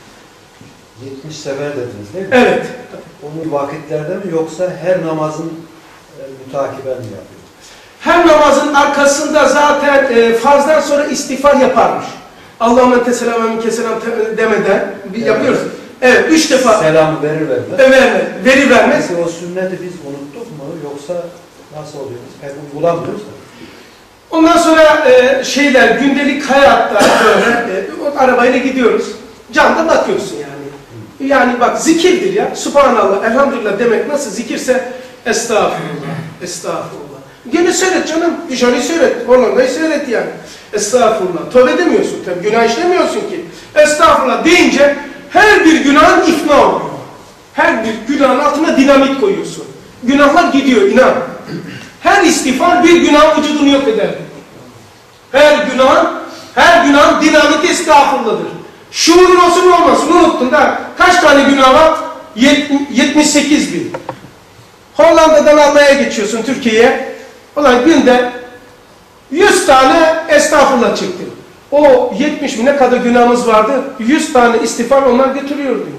D: yetmiş sefer dediniz değil mi?
A: Evet.
D: Onun vakitlerde mi yoksa her namazın e, mütakiben mi yapıyor?
A: Her namazın arkasında zaten e, farzdan sonra istiğfar yaparmış. Allahümme teselam ve minkeselam demeden evet. Yapıyoruz. Evet, üç defa.
D: Selam verir vermez.
A: Evet, veri vermez.
D: Peki o sünneti biz unuttuk mu yoksa nasıl oluyor? Pek uygulamıyoruz da.
A: Ondan sonra e, şeyler, gündelik hayatta böyle e, arabayla gidiyoruz. Camda bakıyorsun yani. Yani bak zikirdir ya. Subhanallah, elhamdülillah demek nasıl zikirse estağfurullah, estağfurullah. Gene seyret canım, dışarıyı seyret, Hollanda'yı seyret yani. Estağfurullah. Tövbe edemiyorsun tabii, günah işlemiyorsun ki. Estağfurullah deyince her bir günahın ifna oluyor. Her bir günahın altına dinamit koyuyorsun. Günahlar gidiyor, inan. Her istiğfar bir günahın vücudunu yok eder. Her günahın, her günahın dinamiti estağfurullah'dır. Şuurun olsun mu olmasın unuttun da kaç tane günah var? yetmiş sekiz bin. Hollanda'dan Almanya'ya geçiyorsun Türkiye'ye. Ulan günde yüz tane estağfurullah çektin. O yetmiş bine kadar günahımız vardı. yüz tane istiğfar onlar götürüyor diyor.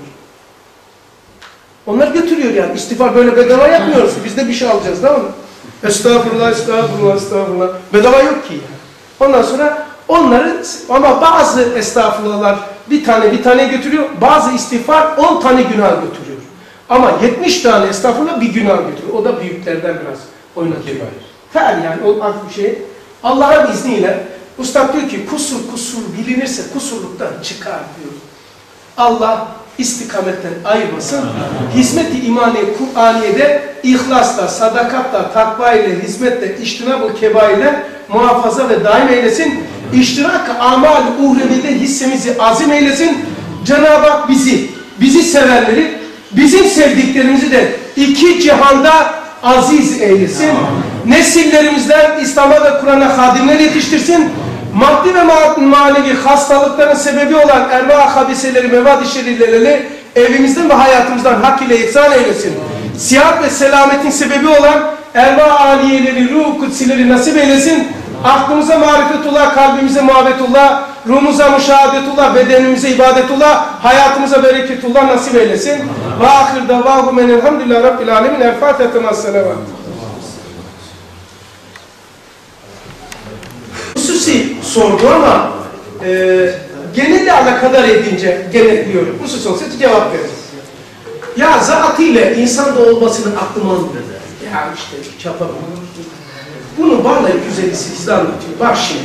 A: Onlar götürüyor yani. İstiğfar böyle bedava yapmıyoruz. Biz de bir şey alacağız değil mi? Estağfurullah, estağfurullah, estağfurullah. Bedava yok ki yani. Ondan sonra onları ama bazı estağfurullahlar bir tane bir tane götürüyor. Bazı istiğfar on tane günah götürüyor. Ama yetmiş tane estağfurullah bir günah götürüyor. O da büyüklerden biraz oynatıyor. Fer yani o az bir şey. Allah'ın izniyle Üstad diyor ki kusur kusur bilinirse kusurluktan çıkar diyor. Allah istikametten ayırmasın. Hizmet-i imaniye Kur'aniye'de ihlasla, sadakatla, takva ile, hizmetle, iştinab-ı kebaile muhafaza ve daim eylesin. İştirak-ı amal-i uhrevide hissemizi azim eylesin. Cenab-ı Hak bizi, bizi sevenleri, bizim sevdiklerimizi de iki cihanda aziz eylesin. Nesillerimizden İslam'a ve Kur'an'a hadimler yetiştirsin. Maddi ve manevi hastalıkların sebebi olan erva-ı habiseleri, mevad-i şerileri evimizden ve hayatımızdan hak ile ihsan eylesin. Sihat ve selametin sebebi olan erva-ı aliyeleri, ruh-u kutsileri nasip eylesin. Aklımıza marifetullah, kalbimize muhabbetullah, ruhumuza müşahadetullah, bedenimize ibadetullah, hayatımıza bereketullah nasip eylesin. Ve ahir davahum enelhamdülillah rabbil alemin. El Fatiha ma'as selavat. Hususi sordu ama e, genelle alakadar edince genelliyorum. Hususi olsa cevap verir. Ya zatıyla insanda olmasını aklıma alır. Ya işte çapamam. Bunu vallahi güzelisi size anlatıyor. Bak şimdi.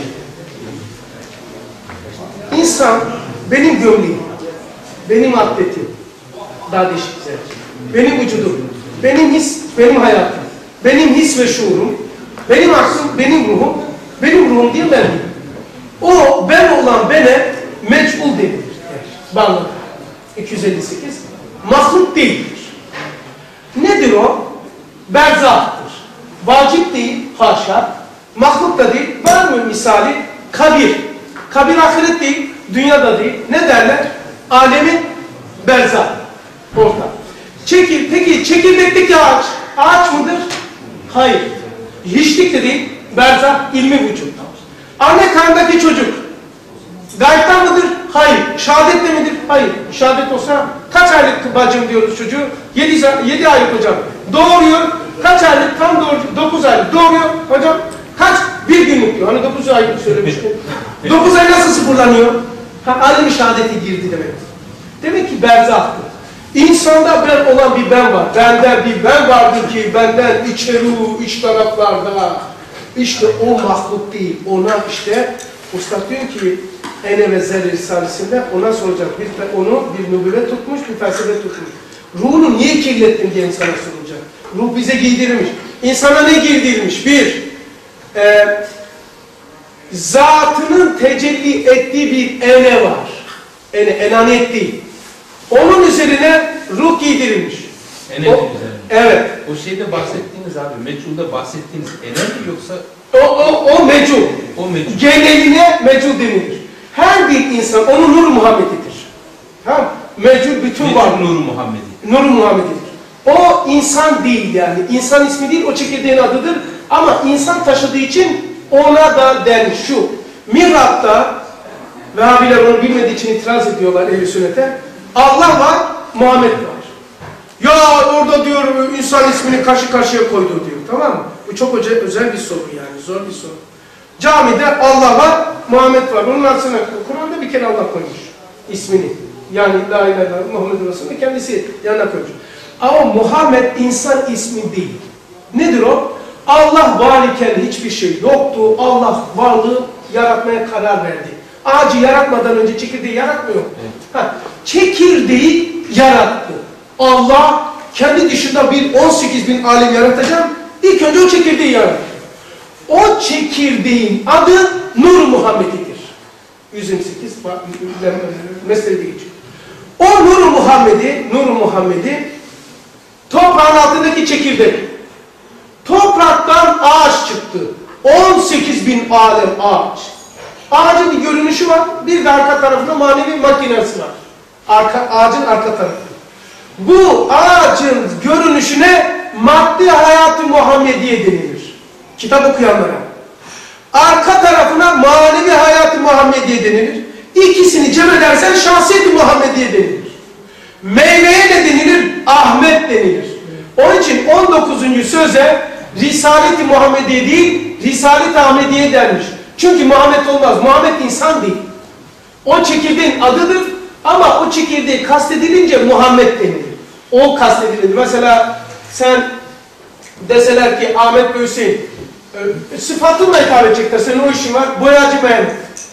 A: İnsan benim gömleğim, benim atletim, daha değişik güzel. Benim vücudum, benim his, benim hayatım, benim his ve şuurum, benim aklım, benim ruhum, benim ruhum diye ben. O ben olan bene mecbul denilir. Bağlı. iki yüz elli sekiz. Mahluk değildir. Nedir o? Berzahtır. Vacip değil, haşa. Mahluk da değil. Var mı misali? Kabir. Kabir ahiret değil, dünyada değil. Ne derler? Alemin berzah. Orta. Çekil, peki çekirdekteki ağaç, ağaç mıdır? Hayır. Hiçlik de değil, berzah, ilmi vücut. Anne karnındaki çocuk, gaybtan mıdır? Hayır. Şehadetle midir? Hayır. Şehadet olsa kaç aylık bacım diyoruz çocuğu? Yedi, yedi aylık hocam. Doğuruyor. Kaç aylık? Tam doğru. Dokuz aylık. Doğuruyor. Hocam kaç? Bir günlük diyor. Hani dokuz aylık söylemiştim. Dokuz ay nasıl sıfırlanıyor? Ha, alem-i şehadete girdi demek. Demek ki berzahtır. İnsanda ben olan bir ben var. Benden bir ben vardır ki benden içeri, iç taraflarda İşte o mahluk değil. Ona işte Usta diyor ki Ene ve Zerre Risalesi'nde ona soracak. Bir, onu bir nübüvvet tutmuş, bir felsefe tutmuş. Ruhunu niye kirlettin diye insana sorulacak. Ruh bize giydirilmiş. İnsana ne giydirilmiş? Bir, e, zatının tecelli ettiği bir ene var. Ene, enaniyet değil. Onun üzerine ruh giydirilmiş.
E: Ene
A: O,
E: üzerine.
A: evet.
E: O şeyde bahsettiğiniz abi, meçhulda bahsettiğiniz ene mi yoksa
A: O, o, o mecul.
E: o meçhul?
A: Geneline mecul denilir. Her bir insan, onun Nur Muhammed'idir. Tamam. Mecul bütün var.
E: Meçhul Nur Muhammed'i.
A: Nur Muhammed'idir. O insan değil yani. İnsan ismi değil, o çekirdeğin adıdır. Ama insan taşıdığı için ona da denir şu. Mihrap'ta, Vehhabiler onu bilmediği için itiraz ediyorlar Ehl-i Sünnet'e. Allah var, Muhammed var. Ya orada diyor insan ismini karşı karşıya koydu diyor. Tamam mı? Bu çok özel, özel bir soru yani. Zor bir soru. Camide Allah var, Muhammed var. Bunun aksine Kur'an'da bir kere Allah koymuş ismini. Yani La ilahe illallah Muhammed Resulü kendisi yanına koymuş. Ama Muhammed insan ismi değil. Nedir o? Allah var iken hiçbir şey yoktu. Allah varlığı yaratmaya karar verdi. Ağacı yaratmadan önce çekirdeği yaratmıyor. Evet. Ha, çekirdeği yarattı. Allah kendi dışında bir on sekiz bin alem yaratacağım. İlk önce o çekirdeği yarattı. O çekirdeğin adı Nur Muhammed'idir. yüz yirmi sekiz meselede geçiyor. O Nur Muhammed'i, Nur Muhammed'i toprağın altındaki çekirdek. Topraktan ağaç çıktı. on sekiz bin alem ağaç. Ağacın bir görünüşü var. Bir de arka tarafında manevi makinesi var. Arka, ağacın arka tarafı. Bu ağacın görünüşüne maddi hayatı Muhammediye denilir. Kitap okuyanlara. Arka tarafına manevi hayatı Muhammediye denilir. İkisini cem edersen şahsiyet-i Muhammediye denilir. Meyveye ne denilir? Ahmet denilir. Onun için on dokuzuncu söze Risalet-i Muhammediye değil, Risalet-i Ahmediye denmiş. Çünkü Muhammed olmaz. Muhammed insan değil. O çekirdeğin adıdır ama o çekirdeği kastedilince Muhammed denilir. O kastedilir. Mesela sen deseler ki Ahmet ve Hüseyin e, sıfatınla hitap edecekler. Senin o işin var. Boyacı Mehmet.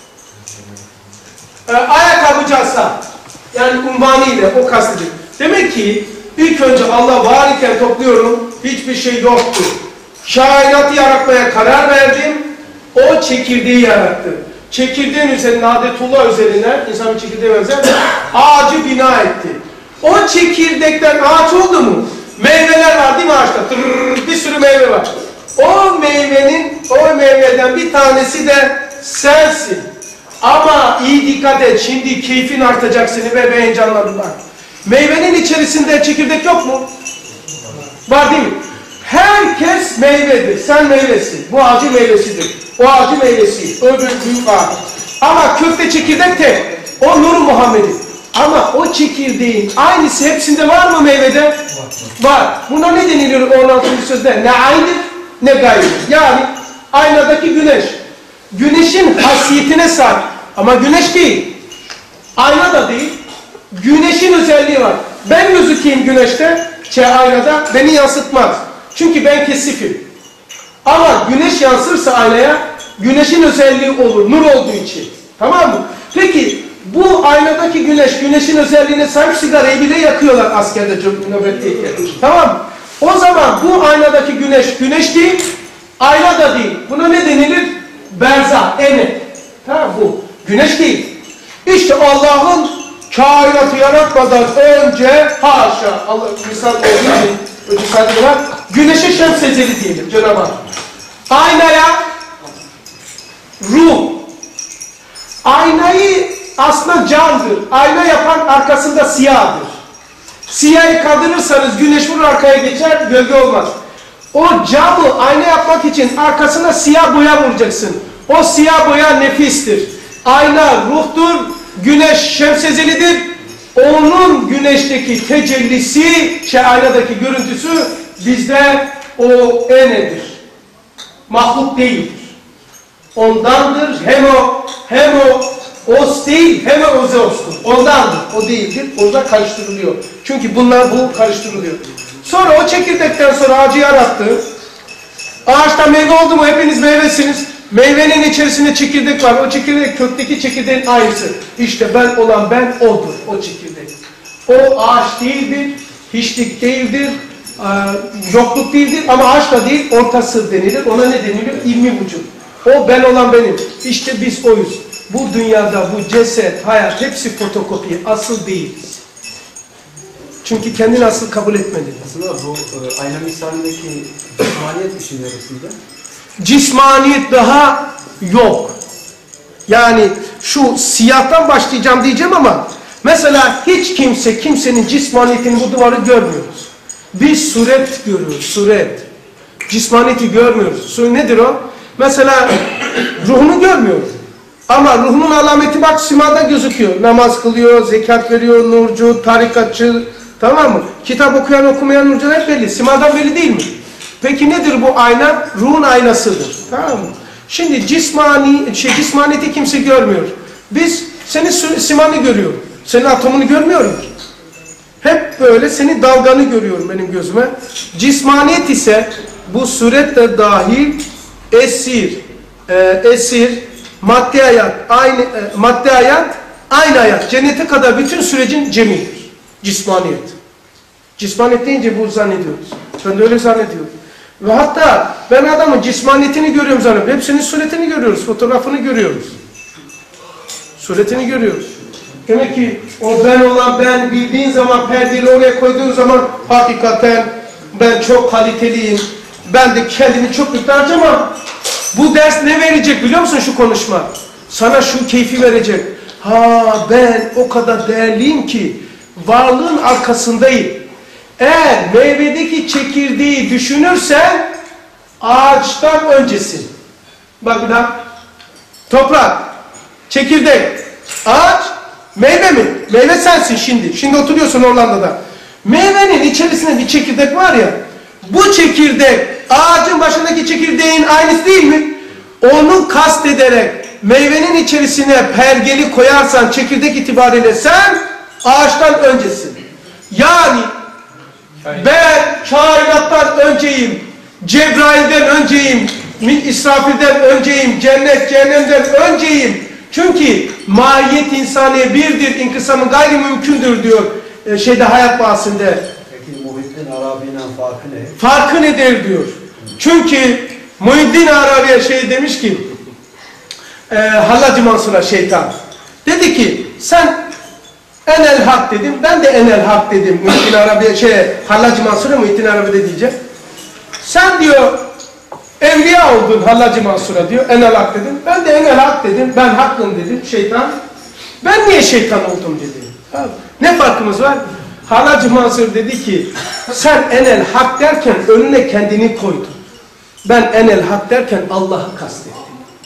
A: E, ayakkabıcı Hasan. Yani unvanıyla o kastedilir. Demek ki ilk önce Allah var iken topluyorum. Hiçbir şey yoktu. Kainatı yaratmaya karar verdim. O çekirdeği yarattı. Çekirdeğin üzerine adetullah üzerinden insan bir çekirdeğe benzer ağacı bina etti. O çekirdekten ağaç oldu mu? Meyveler var değil mi ağaçta? Tırrrr, bir sürü meyve var. O meyvenin, o meyveden bir tanesi de sensin. Ama iyi dikkat et. Şimdi keyfin artacak seni ve heyecanlandılar. Meyvenin içerisinde çekirdek yok mu? Var değil mi? Herkes meyvedir. Sen meyvesin. Bu ağacın meyvesidir. O ağacın meyvesi. Öbür büyük ağaç. Ama kökte çekirdek tek. O Nur Muhammed'in. Ama o çekirdeğin aynısı hepsinde var mı meyvede? Var. Var. Buna ne deniliyor on altıncı sözde? Ne aynıdır ne gayrıdır. Yani aynadaki güneş. Güneşin hasiyetine sahip. Ama güneş değil. Ayna da değil. Güneşin özelliği var. Ben gözükeyim güneşte, şey aynada beni yansıtmaz. Çünkü ben kesifim. Ama güneş yansırsa aynaya, güneşin özelliği olur, nur olduğu için. Tamam mı? Peki, bu aynadaki güneş, güneşin özelliğine sahip sigarayı bile yakıyorlar askerde nöbetteyken. Tamam mı? O zaman bu aynadaki güneş, güneş değil, ayna da değil. Buna ne denilir? Berza, ene. Tamam bu. Güneş değil. İşte Allah'ın kainatı yaratmadan önce, haşa, Allah misal olduğu için, önce sadece var, güneşe şems eceli diyelim Cenab-ı Hak. Aynaya ruh. Aynayı aslında candır. Ayna yapan arkasında siyahdır. Siyahı kaldırırsanız güneş vurur arkaya geçer, gölge olmaz. O camı ayna yapmak için arkasına siyah boya vuracaksın. O siyah boya nefistir. Ayna ruhtur, güneş şemsezelidir. Onun güneşteki tecellisi, şey aynadaki görüntüsü bizde o enedir. Mahluk değildir. Ondandır. Hem o, hem o os değil, hem o ozeostur. Ondandır. O değildir. Orada karıştırılıyor. Çünkü bunlar bu karıştırılıyor. Sonra o çekirdekten sonra ağacı yarattı. Ağaçta meyve oldu mu hepiniz meyvesiniz. Meyvenin içerisinde çekirdek var. O çekirdek kökteki çekirdeğin aynısı. İşte ben olan ben odur. O çekirdek. O ağaç değildir. Hiçlik değildir. Yokluk değildir. Ama ağaç da değil. Ortası denilir. Ona ne deniliyor? İlmi vücut. O ben olan benim. İşte biz oyuz. Bu dünyada bu ceset, hayat hepsi fotokopi. Asıl değiliz. Çünkü kendini asıl kabul etmedi.
C: Aslında bu e, ayna misalindeki cismaniyet işin neresinde?
A: Cismaniyet daha yok. Yani şu siyahtan başlayacağım diyeceğim ama mesela hiç kimse kimsenin cismaniyetini bu duvarı görmüyoruz. Biz suret görüyoruz, suret. Cismaniyeti görmüyoruz. Su nedir o? Mesela ruhunu görmüyoruz. Ama ruhunun alameti bak simada gözüküyor. Namaz kılıyor, zekat veriyor, nurcu, tarikatçı, tamam mı? Kitap okuyan, okumayan nurcular hep belli. Simadan belli değil mi? Peki nedir bu ayna? Ruhun aynasıdır. Tamam mı? Şimdi cismani, şey, cismaniyeti kimse görmüyor. Biz senin simanı görüyoruz. Senin atomunu görmüyorum ki. Hep böyle senin dalganı görüyorum benim gözüme. Cismaniyet ise bu suretle dahil esir, e, esir, maddi hayat, aynı e, maddi hayat, aynı hayat. Cennete kadar bütün sürecin cemidir. Cismaniyet. Cismaniyet deyince bu zannediyoruz. Ben de öyle zannediyorum. Ve hatta ben adamın cismaniyetini görüyorum zannediyorum. Hepsinin suretini görüyoruz, fotoğrafını görüyoruz. Suretini görüyoruz. Demek ki o ben olan ben bildiğin zaman, perdeyi oraya koyduğun zaman hakikaten ben çok kaliteliyim. Ben de kendimi çok mutlu harcamam. Bu ders ne verecek biliyor musun şu konuşma? Sana şu keyfi verecek. Ha ben o kadar değerliyim ki varlığın arkasındayım. Eğer meyvedeki çekirdeği düşünürsen ağaçtan öncesin. Bak bir daha. Toprak, çekirdek, ağaç, meyve mi? Meyve sensin şimdi. Şimdi oturuyorsun Hollanda'da. Meyvenin içerisinde bir çekirdek var ya. Bu çekirdek ağacın başındaki çekirdeğin aynısı değil mi? Onu kastederek meyvenin içerisine pergeli koyarsan çekirdek itibariyle sen ağaçtan öncesin. Yani ben kainattan önceyim, Cebrail'den önceyim, İsrafil'den önceyim, cennet cehennemden önceyim. Çünkü mahiyet insaniye birdir, inkısamı gayri mümkündür diyor e, şeyde hayat bahsinde.
D: Peki Muhittin Arabi'yle farkı ne?
A: Farkı nedir diyor. Çünkü Muhyiddin Arabi'ye şey demiş ki e, Hallacı Mansur'a şeytan. Dedi ki sen enel hak dedim. Ben de enel hak dedim. Muhyiddin Arabi'ye şey Hallacı Mansur'a Muhyiddin Arabi diyecek. Sen diyor evliya oldun Hallacı Mansur'a diyor. Enel hak dedim. Ben de enel hak dedim. Ben hakkım dedim. Şeytan. Ben niye şeytan oldum dedi. Ne farkımız var? Hallacı Mansur dedi ki sen enel hak derken önüne kendini koydun. Ben enel hak derken Allah'ı kastettim.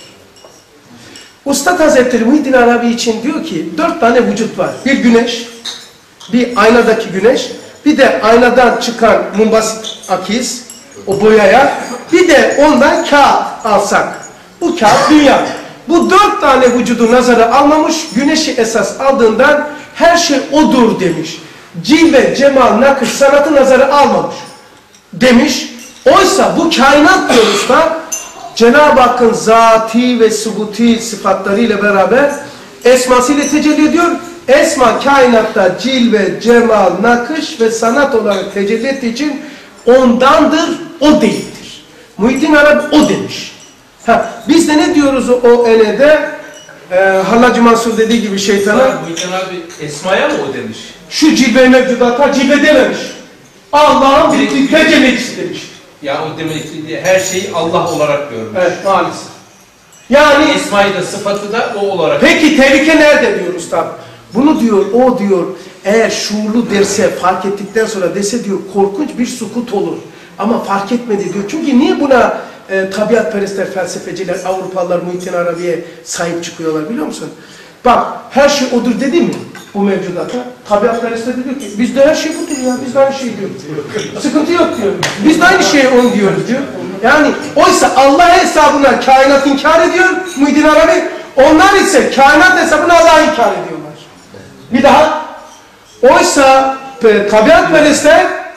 A: Ustad Hazretleri Muhyiddin Arabi için diyor ki dört tane vücut var. Bir güneş, bir aynadaki güneş, bir de aynadan çıkan mumbasit akiz, o boyaya, bir de ondan kağıt alsak. Bu kağıt dünya. Bu dört tane vücudu nazara almamış, güneşi esas aldığından her şey odur demiş. Cilve, cemal, nakış, sanatı nazara almamış demiş. Oysa bu kainat diyoruz da Cenab-ı Hakk'ın zati ve subuti sıfatlarıyla beraber esmasıyla tecelli ediyor. Esma kainatta cilve, cemal, nakış ve sanat olarak tecelli ettiği için ondandır, o değildir. Muhyiddin Arabi o demiş. Ha, biz de ne diyoruz o enede? Ee, Hallacı Mansur dediği gibi şeytana.
E: Muhyiddin abi Esma'ya mı o demiş?
A: Şu cilve mevcudata cilve dememiş. Allah'ın bir tecellisi demiş.
E: Ya o demek ki her şeyi Allah olarak görmüş.
A: Evet maalesef. Yani
E: Esma'yı da sıfatı da o olarak.
A: peki tehlike nerede diyor usta? Bunu diyor o diyor eğer şuurlu derse fark ettikten sonra dese diyor korkunç bir sukut olur. Ama fark etmedi diyor. Çünkü niye buna e, tabiatperestler, felsefeciler, Avrupalılar Muhyiddin Arabi'ye sahip çıkıyorlar biliyor musun? Bak her şey odur dedi mi bu mevcudata? Tabiatperestler diyor ki bizde her şey budur ya, biz de aynı şey diyoruz. Sıkıntı yok diyor. Biz de aynı şeyi onu diyoruz diyor. Yani oysa Allah hesabına kainat inkar ediyor Muhyiddin Arabi. Onlar ise kainat hesabına Allah'ı inkar ediyorlar. Bir daha. Oysa tabiatperestler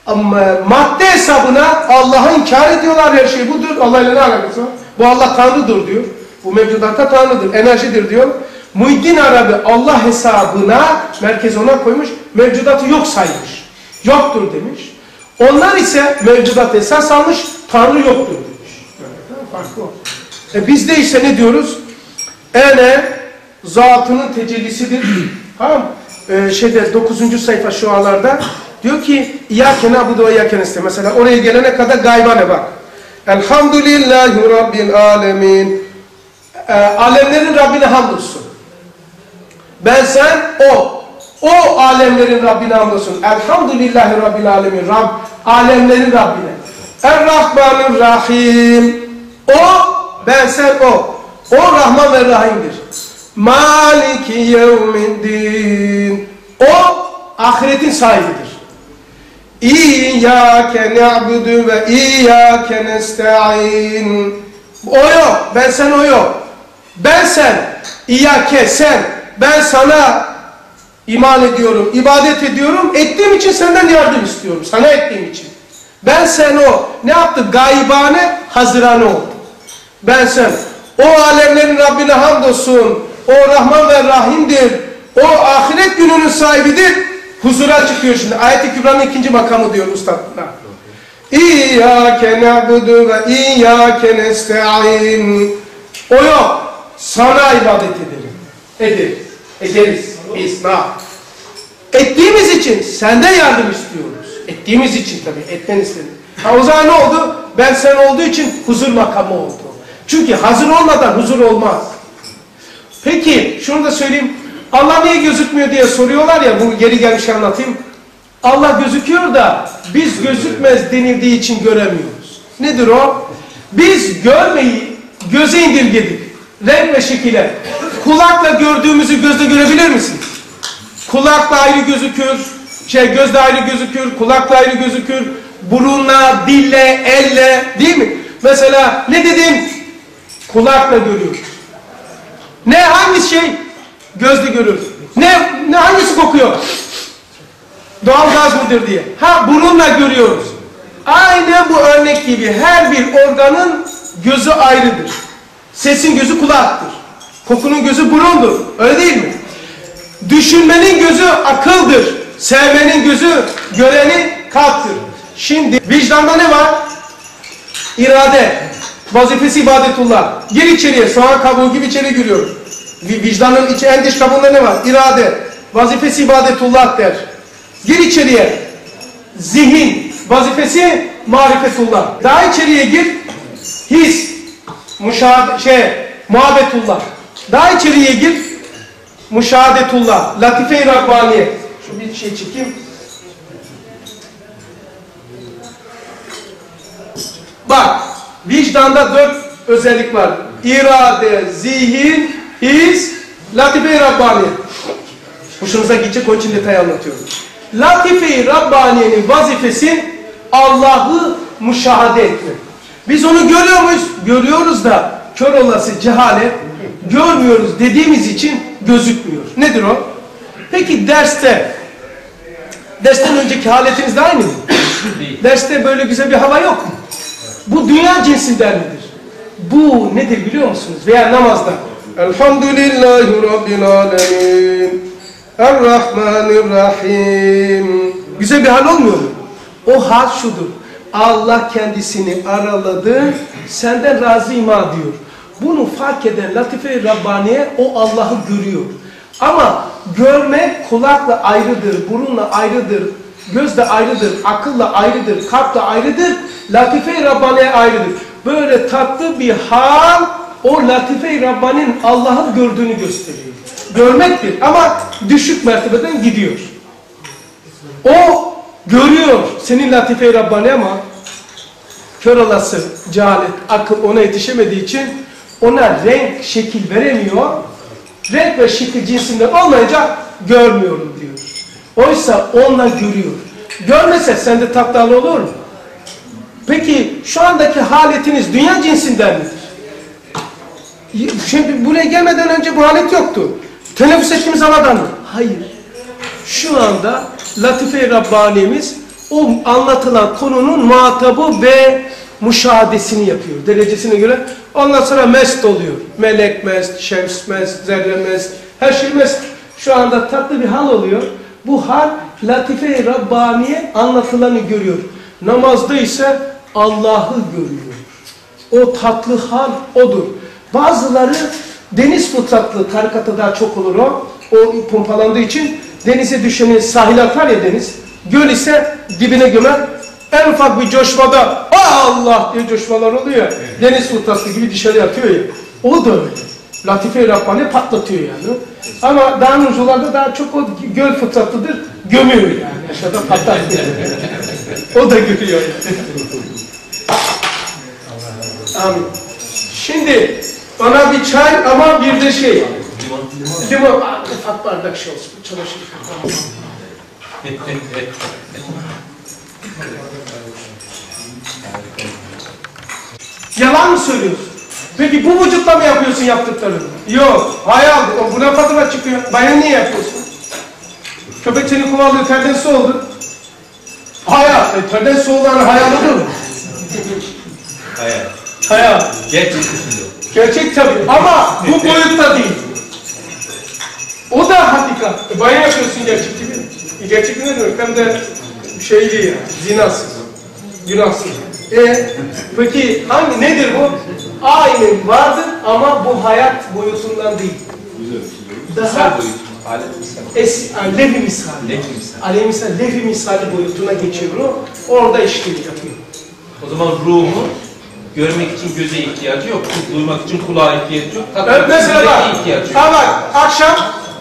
A: Ama madde hesabına Allah'ı inkar ediyorlar, her şey budur. Allah'la ne alakası var? Bu Allah Tanrı'dır diyor. Bu mevcudatta Tanrı'dır, enerjidir diyor. Muhyiddin Arabi Allah hesabına merkez ona koymuş, mevcudatı yok saymış. Yoktur demiş. Onlar ise mevcudat esas almış, Tanrı yoktur demiş. Yani, farkı o. E biz de ise ne diyoruz? Ene zatının tecellisidir. Tamam ee, şeyde dokuzuncu sayfa şu anlarda diyor ki İyyâke na'budu ve İyyâke nestaîn. Mesela oraya gelene kadar gaybane bak. Elhamdülillahi Rabbil alemin. Ee, alemlerin Rabbine hamdolsun. Ben sen o. O alemlerin Rabbine hamdolsun. Elhamdülillahi Rabbil alemin. Rab, alemlerin Rabbine. Er-Rahmanir-Rahim. O, ben sen o. O Rahman ve Rahim'dir. Maliki yevmiddin. O ahiretin sahibidir. İyyâke ne'budu ve İyyâke nesta'in. O yok. Ben sen o yok. Ben sen. İyyâke sen. Ben sana iman ediyorum, ibadet ediyorum. Ettiğim için senden yardım istiyorum. Sana ettiğim için. Ben sen o. Ne yaptı? Gaybane, hazırane oldu. Ben sen. O alemlerin Rabbine hamdolsun. O Rahman ve Rahim'dir. O ahiret gününün sahibidir. Huzura çıkıyor şimdi. Ayet-i Kübra'nın ikinci makamı diyor ustadlar. İyyâke na'budu ve İyyâke nesta'in. O yok. Sana ibadet edelim. Ederiz. Ederiz. Biz ne yap? Ettiğimiz için senden yardım istiyoruz. Ettiğimiz için tabii. Etten istedim. Ha, o zaman ne oldu? Ben sen olduğu için huzur makamı oldu. Çünkü hazır olmadan huzur olmaz. Peki şunu da söyleyeyim. Allah niye gözükmüyor diye soruyorlar ya, bu geri gelmiş anlatayım. Allah gözüküyor da biz gözükmez denildiği için göremiyoruz. Nedir o? Biz görmeyi göze indirgedik. Renk ve şekile. Kulakla gördüğümüzü gözle görebilir misiniz? Kulakla ayrı gözükür, şey gözle ayrı gözükür, kulakla ayrı gözükür, burunla, dille, elle, değil mi? Mesela ne dedim? Kulakla görüyoruz. Ne hangi şey? Gözle görürüz. Ne, ne hangisi kokuyor? Doğal gaz mıdır diye. Ha burunla görüyoruz. Aynı bu örnek gibi her bir organın gözü ayrıdır. Sesin gözü kulaktır. Kokunun gözü burundur. Öyle değil mi? Düşünmenin gözü akıldır. Sevmenin gözü, görenin kalptir. Şimdi vicdanda ne var? İrade. Vazifesi ibadetullah. Gir içeriye. Soğan kabuğu gibi içeri giriyor. Vicdanın içi, en dış kabuğunda ne var? İrade. Vazifesi ibadetullah der. Gir içeriye. Zihin. Vazifesi marifetullah. Daha içeriye gir. His. Muşahede, şey, muhabbetullah. Daha içeriye gir. Muşahadetullah. Latife-i Rabbaniye. Şu bir şey çekeyim. Bak. Vicdanda dört özellik var. İrade, zihin, his, Latife-i Rabbaniye. Hoşunuza gidecek, onun için detay anlatıyorum. Latife-i Rabbaniye'nin vazifesi Allah'ı müşahede etmek. Biz onu görüyor muyuz? Görüyoruz da kör olası cehalet, görmüyoruz dediğimiz için gözükmüyor. Nedir o? Peki derste, dersten önceki haletiniz de aynı mı? Derste böyle güzel bir hava yok mu? Bu dünya cinsinden midir? Bu nedir biliyor musunuz? Veya namazda. Elhamdülillahi Rabbil alemin. Er-Rahmanir-Rahim. Güzel bir hal olmuyor mu? O hal şudur. Allah kendisini araladı, senden razıyım ha diyor. Bunu fark eden Latife-i Rabbaniye o Allah'ı görüyor. Ama görmek kulakla ayrıdır, burunla ayrıdır, gözle ayrıdır, akılla ayrıdır, kalple ayrıdır, Latife-i Rabbaniye ayrıdır. Böyle tatlı bir hal o Latife-i Rabbani'nin Allah'ı gördüğünü gösteriyor. Görmektir ama düşük mertebeden gidiyor. O görüyor senin Latife-i Rabbani ama kör olası cehalet, akıl ona yetişemediği için ona renk, şekil veremiyor. Renk ve şekil cinsinden olmayınca görmüyorum diyor. Oysa onunla görüyor. Görmese sende tatlı olur mu? Peki şu andaki haletiniz dünya cinsinden midir? Şimdi buraya gelmeden önce bu halet yoktu. Teneffüs ettiğimiz havadan mı? Hayır. Şu anda Latife-i Rabbani'miz o anlatılan konunun muhatabı ve müşahadesini yapıyor derecesine göre. Ondan sonra mest oluyor. Melek mest, şems mest, zerre mest, her şey mest. Şu anda tatlı bir hal oluyor. Bu hal Latife-i Rabbaniye anlatılanı görüyor. Namazda ise Allah'ı görüyor. O tatlı hal odur. Bazıları deniz fıtratlı, tarikatta daha çok olur o. O pompalandığı için denize düşeni sahile atar ya deniz. Göl ise dibine gömer. En ufak bir coşmada Allah diye coşmalar oluyor ya. Deniz fıtratlı gibi dışarı atıyor ya. O da öyle. Latife-i Rabbani patlatıyor yani. Ama daha nurcularda daha çok o göl fıtratlıdır. Gömüyor yani. Aşağıda patlatıyor. O da görüyor. Amin. Şimdi bana bir çay ama bir de şey. Limon. Limon. Ufak bardak şey olsun. Çamaşır. Yalan mı söylüyorsun? Peki bu vücutla mı yapıyorsun yaptıklarını? Yok. Hayal. Buna fatura çıkıyor. Bayan niye yapıyorsun? Köpek seni kovalıyor. Terden su oldu. Hayal. E, terden su olan hayal olur mu?
E: Hayal.
A: Hayal.
E: Gerçek kısmı.
A: Gerçek tabii. Ama bu boyutta değil. O da hakikat. E, bayan yapıyorsun gerçek gibi. E, gerçek ne demek? Hem de şey değil yani. Zinasız. Günahsız. E, peki hangi nedir bu? Aynı vardır ama bu hayat boyutundan değil. Daha es, levi misali.
E: Levi misali.
A: Aleyhi misali, levi misali boyutuna geçiyor o. Orada işlemi yapıyor.
E: O zaman ruhu görmek için göze ihtiyacı yok. Duymak için kulağa ihtiyacı yok.
A: Evet, mesela bak. Ha bak, akşam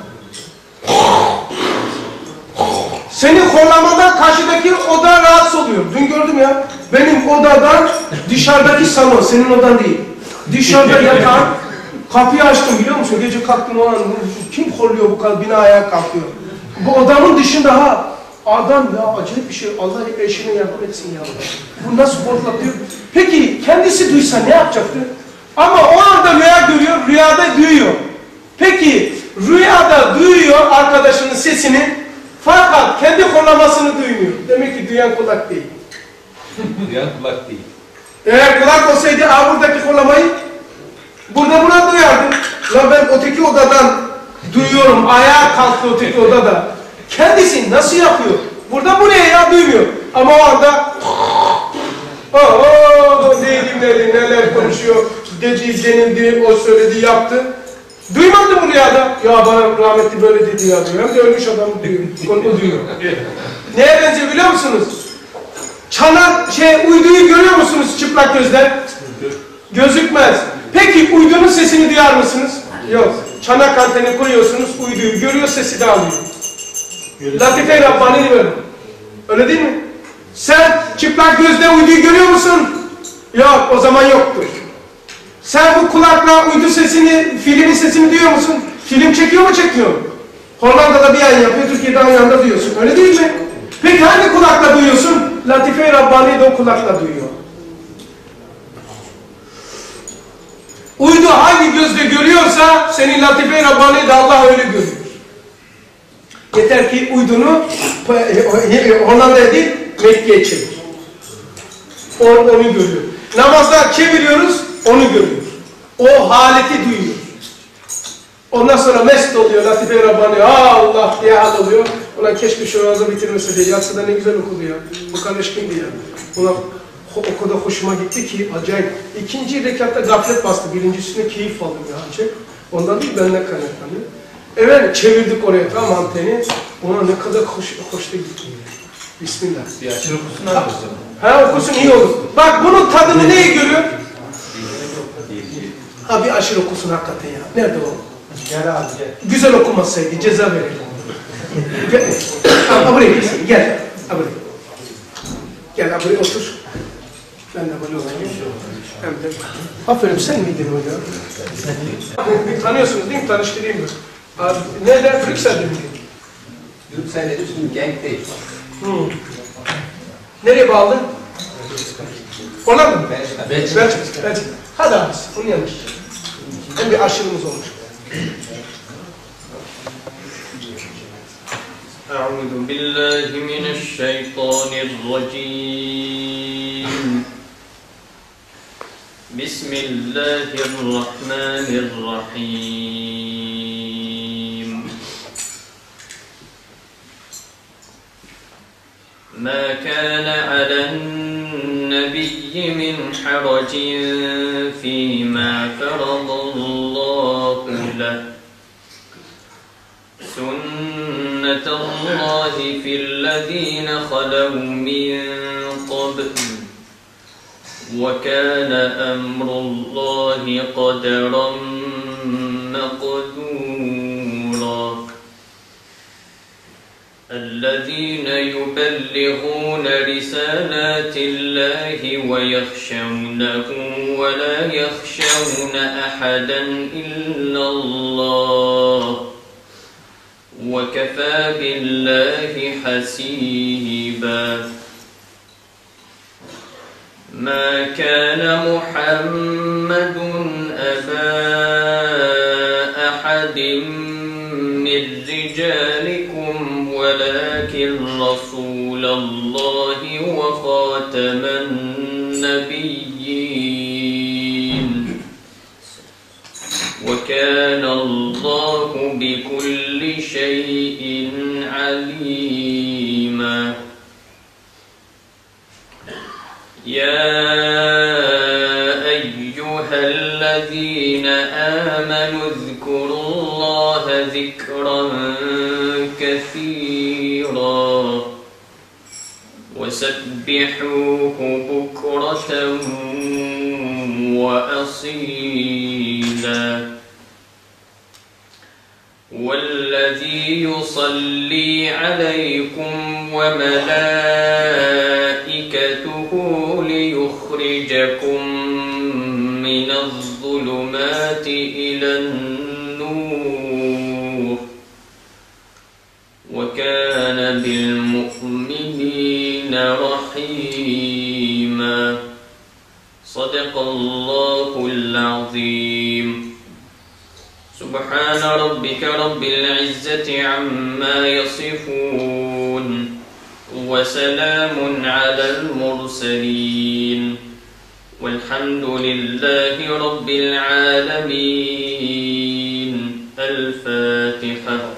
A: senin horlamadan karşıdaki oda rahatsız oluyor. Dün gördüm ya. Benim odadan dışarıdaki salon, senin odan değil. Dışarıda yatan, kapıyı açtım biliyor musun? Gece kalktım olan, kim horluyor bu kadar, bina ayağa kalkıyor. Bu odamın dışında ha, adam ya acayip bir şey, Allah eşine yardım etsin ya. Bu nasıl horlatıyor? Peki kendisi duysa ne yapacaktı? Ama o anda rüya görüyor, rüyada duyuyor. Peki rüyada duyuyor arkadaşının sesini, fakat kendi horlamasını duymuyor. Demek ki duyan kulak değil.
E: Duyan kulak değil.
A: Eğer kulak olsaydı ha buradaki horlamayı burada buna duyardı. La ben öteki odadan duyuyorum. Ayağa kalktı öteki odada. Kendisi nasıl yapıyor? Burada buraya ya duymuyor. Ama o anda ooo neydim neydim neler konuşuyor. Dedi, denildi, o söyledi, yaptı. Duymadı bu rüyada. Ya bana rahmetli böyle dedi ya diyor. Hem de ölmüş adam duyuyor. Onu duyuyor. Neye benziyor biliyor musunuz? Çanak şey uyduyu görüyor musunuz çıplak gözler? Gözükmez. Peki uydunun sesini duyar mısınız? Yok. Çanak anteni koyuyorsunuz, uyduyu görüyor, sesi de alıyor. Latife-i Rabbani böyle. Öyle değil mi? Sen çıplak gözle uyduyu görüyor musun? Yok, o zaman yoktur. Sen bu kulakla uydu sesini, filmin sesini duyuyor musun? Film çekiyor mu çekiyor mu? Hollanda'da bir yayın yapıyor, Türkiye'de aynı anda duyuyorsun. Öyle değil mi? Peki hangi kulakla duyuyorsun? Latife-i Rabbani de o kulakla duyuyor. Uydu hangi gözle görüyorsa senin Latife-i Rabbani de Allah öyle görüyor. Yeter ki uydunu Hollanda'ya değil Mekke'ye çevir. O, onu görüyor. Namazda çeviriyoruz, onu görüyor. O haleti duyuyor. Ondan sonra mest oluyor, Latife-i Rabbani, Allah diye hal oluyor. Ulan keşke şu namazı bitirmese diye, yatsıda ne güzel okudu ya. Bu kardeş kimdi ya? Ulan o kadar hoşuma gitti ki, acayip. İkinci rekatta gaflet bastı, birincisine keyif aldım ya. Acayip. Ondan değil, benden kaynaklanıyor. Evet, çevirdik oraya tam anteni. Ona ne kadar hoş, hoşta gitti. Bismillah.
E: Bir açır okusun abi o zaman.
A: Ha okusun iyi olur. Bak bunun tadını neyi görüyor? Ha bir aşırı okusun hakikaten ya. Nerede o?
D: Gel abi gel.
A: Güzel okumasaydı ceza verelim. Gel. Ha buraya gel. Gel. Ha buraya. Gel ha buraya otur. Ben de böyle olayım. Hem de. Aferin sen miydin o ya? Tanıyorsunuz değil mi? Tanıştırayım mı? Abi, nereden? Brüksel'de mi?
B: Brüksel'de üstün genk değil.
A: Hmm. Nereye bağlı? Ona mı?
B: Belçika.
A: Belçika. Belçika. Hadi abi, onu yanlış. Hem bir aşırımız olmuş.
F: أعوذ بالله من الشيطان الرجيم. بسم الله الرحمن الرحيم. ما كان على النبي من حرج فيما فرض الله له، سنة الله في الذين خلوا من قبل، وكان أمر الله قدرا مقدورا. الذين يبلغون رسالات الله ويخشونه ولا يخشون أحدا إلا الله، وكفى بالله حسيبا. ما كان محمد أبا أحد من رجالكم ولكن رسول الله وخاتم النبيين، وكان الله بكل شيء عليما. يا أيها الذين آمنوا اذكروا الله ذكرا كثيرا وسبحوه بكرة وأصيلا. والذي يصلي عليكم وملائكته ليخرجكم من الظلمات إلى النور، وكان بالمؤمنين رحيما. صدق الله العظيم. سبحان ربك رب العزة عما يصفون، وسلام على المرسلين، والحمد لله رب العالمين. الفاتحة.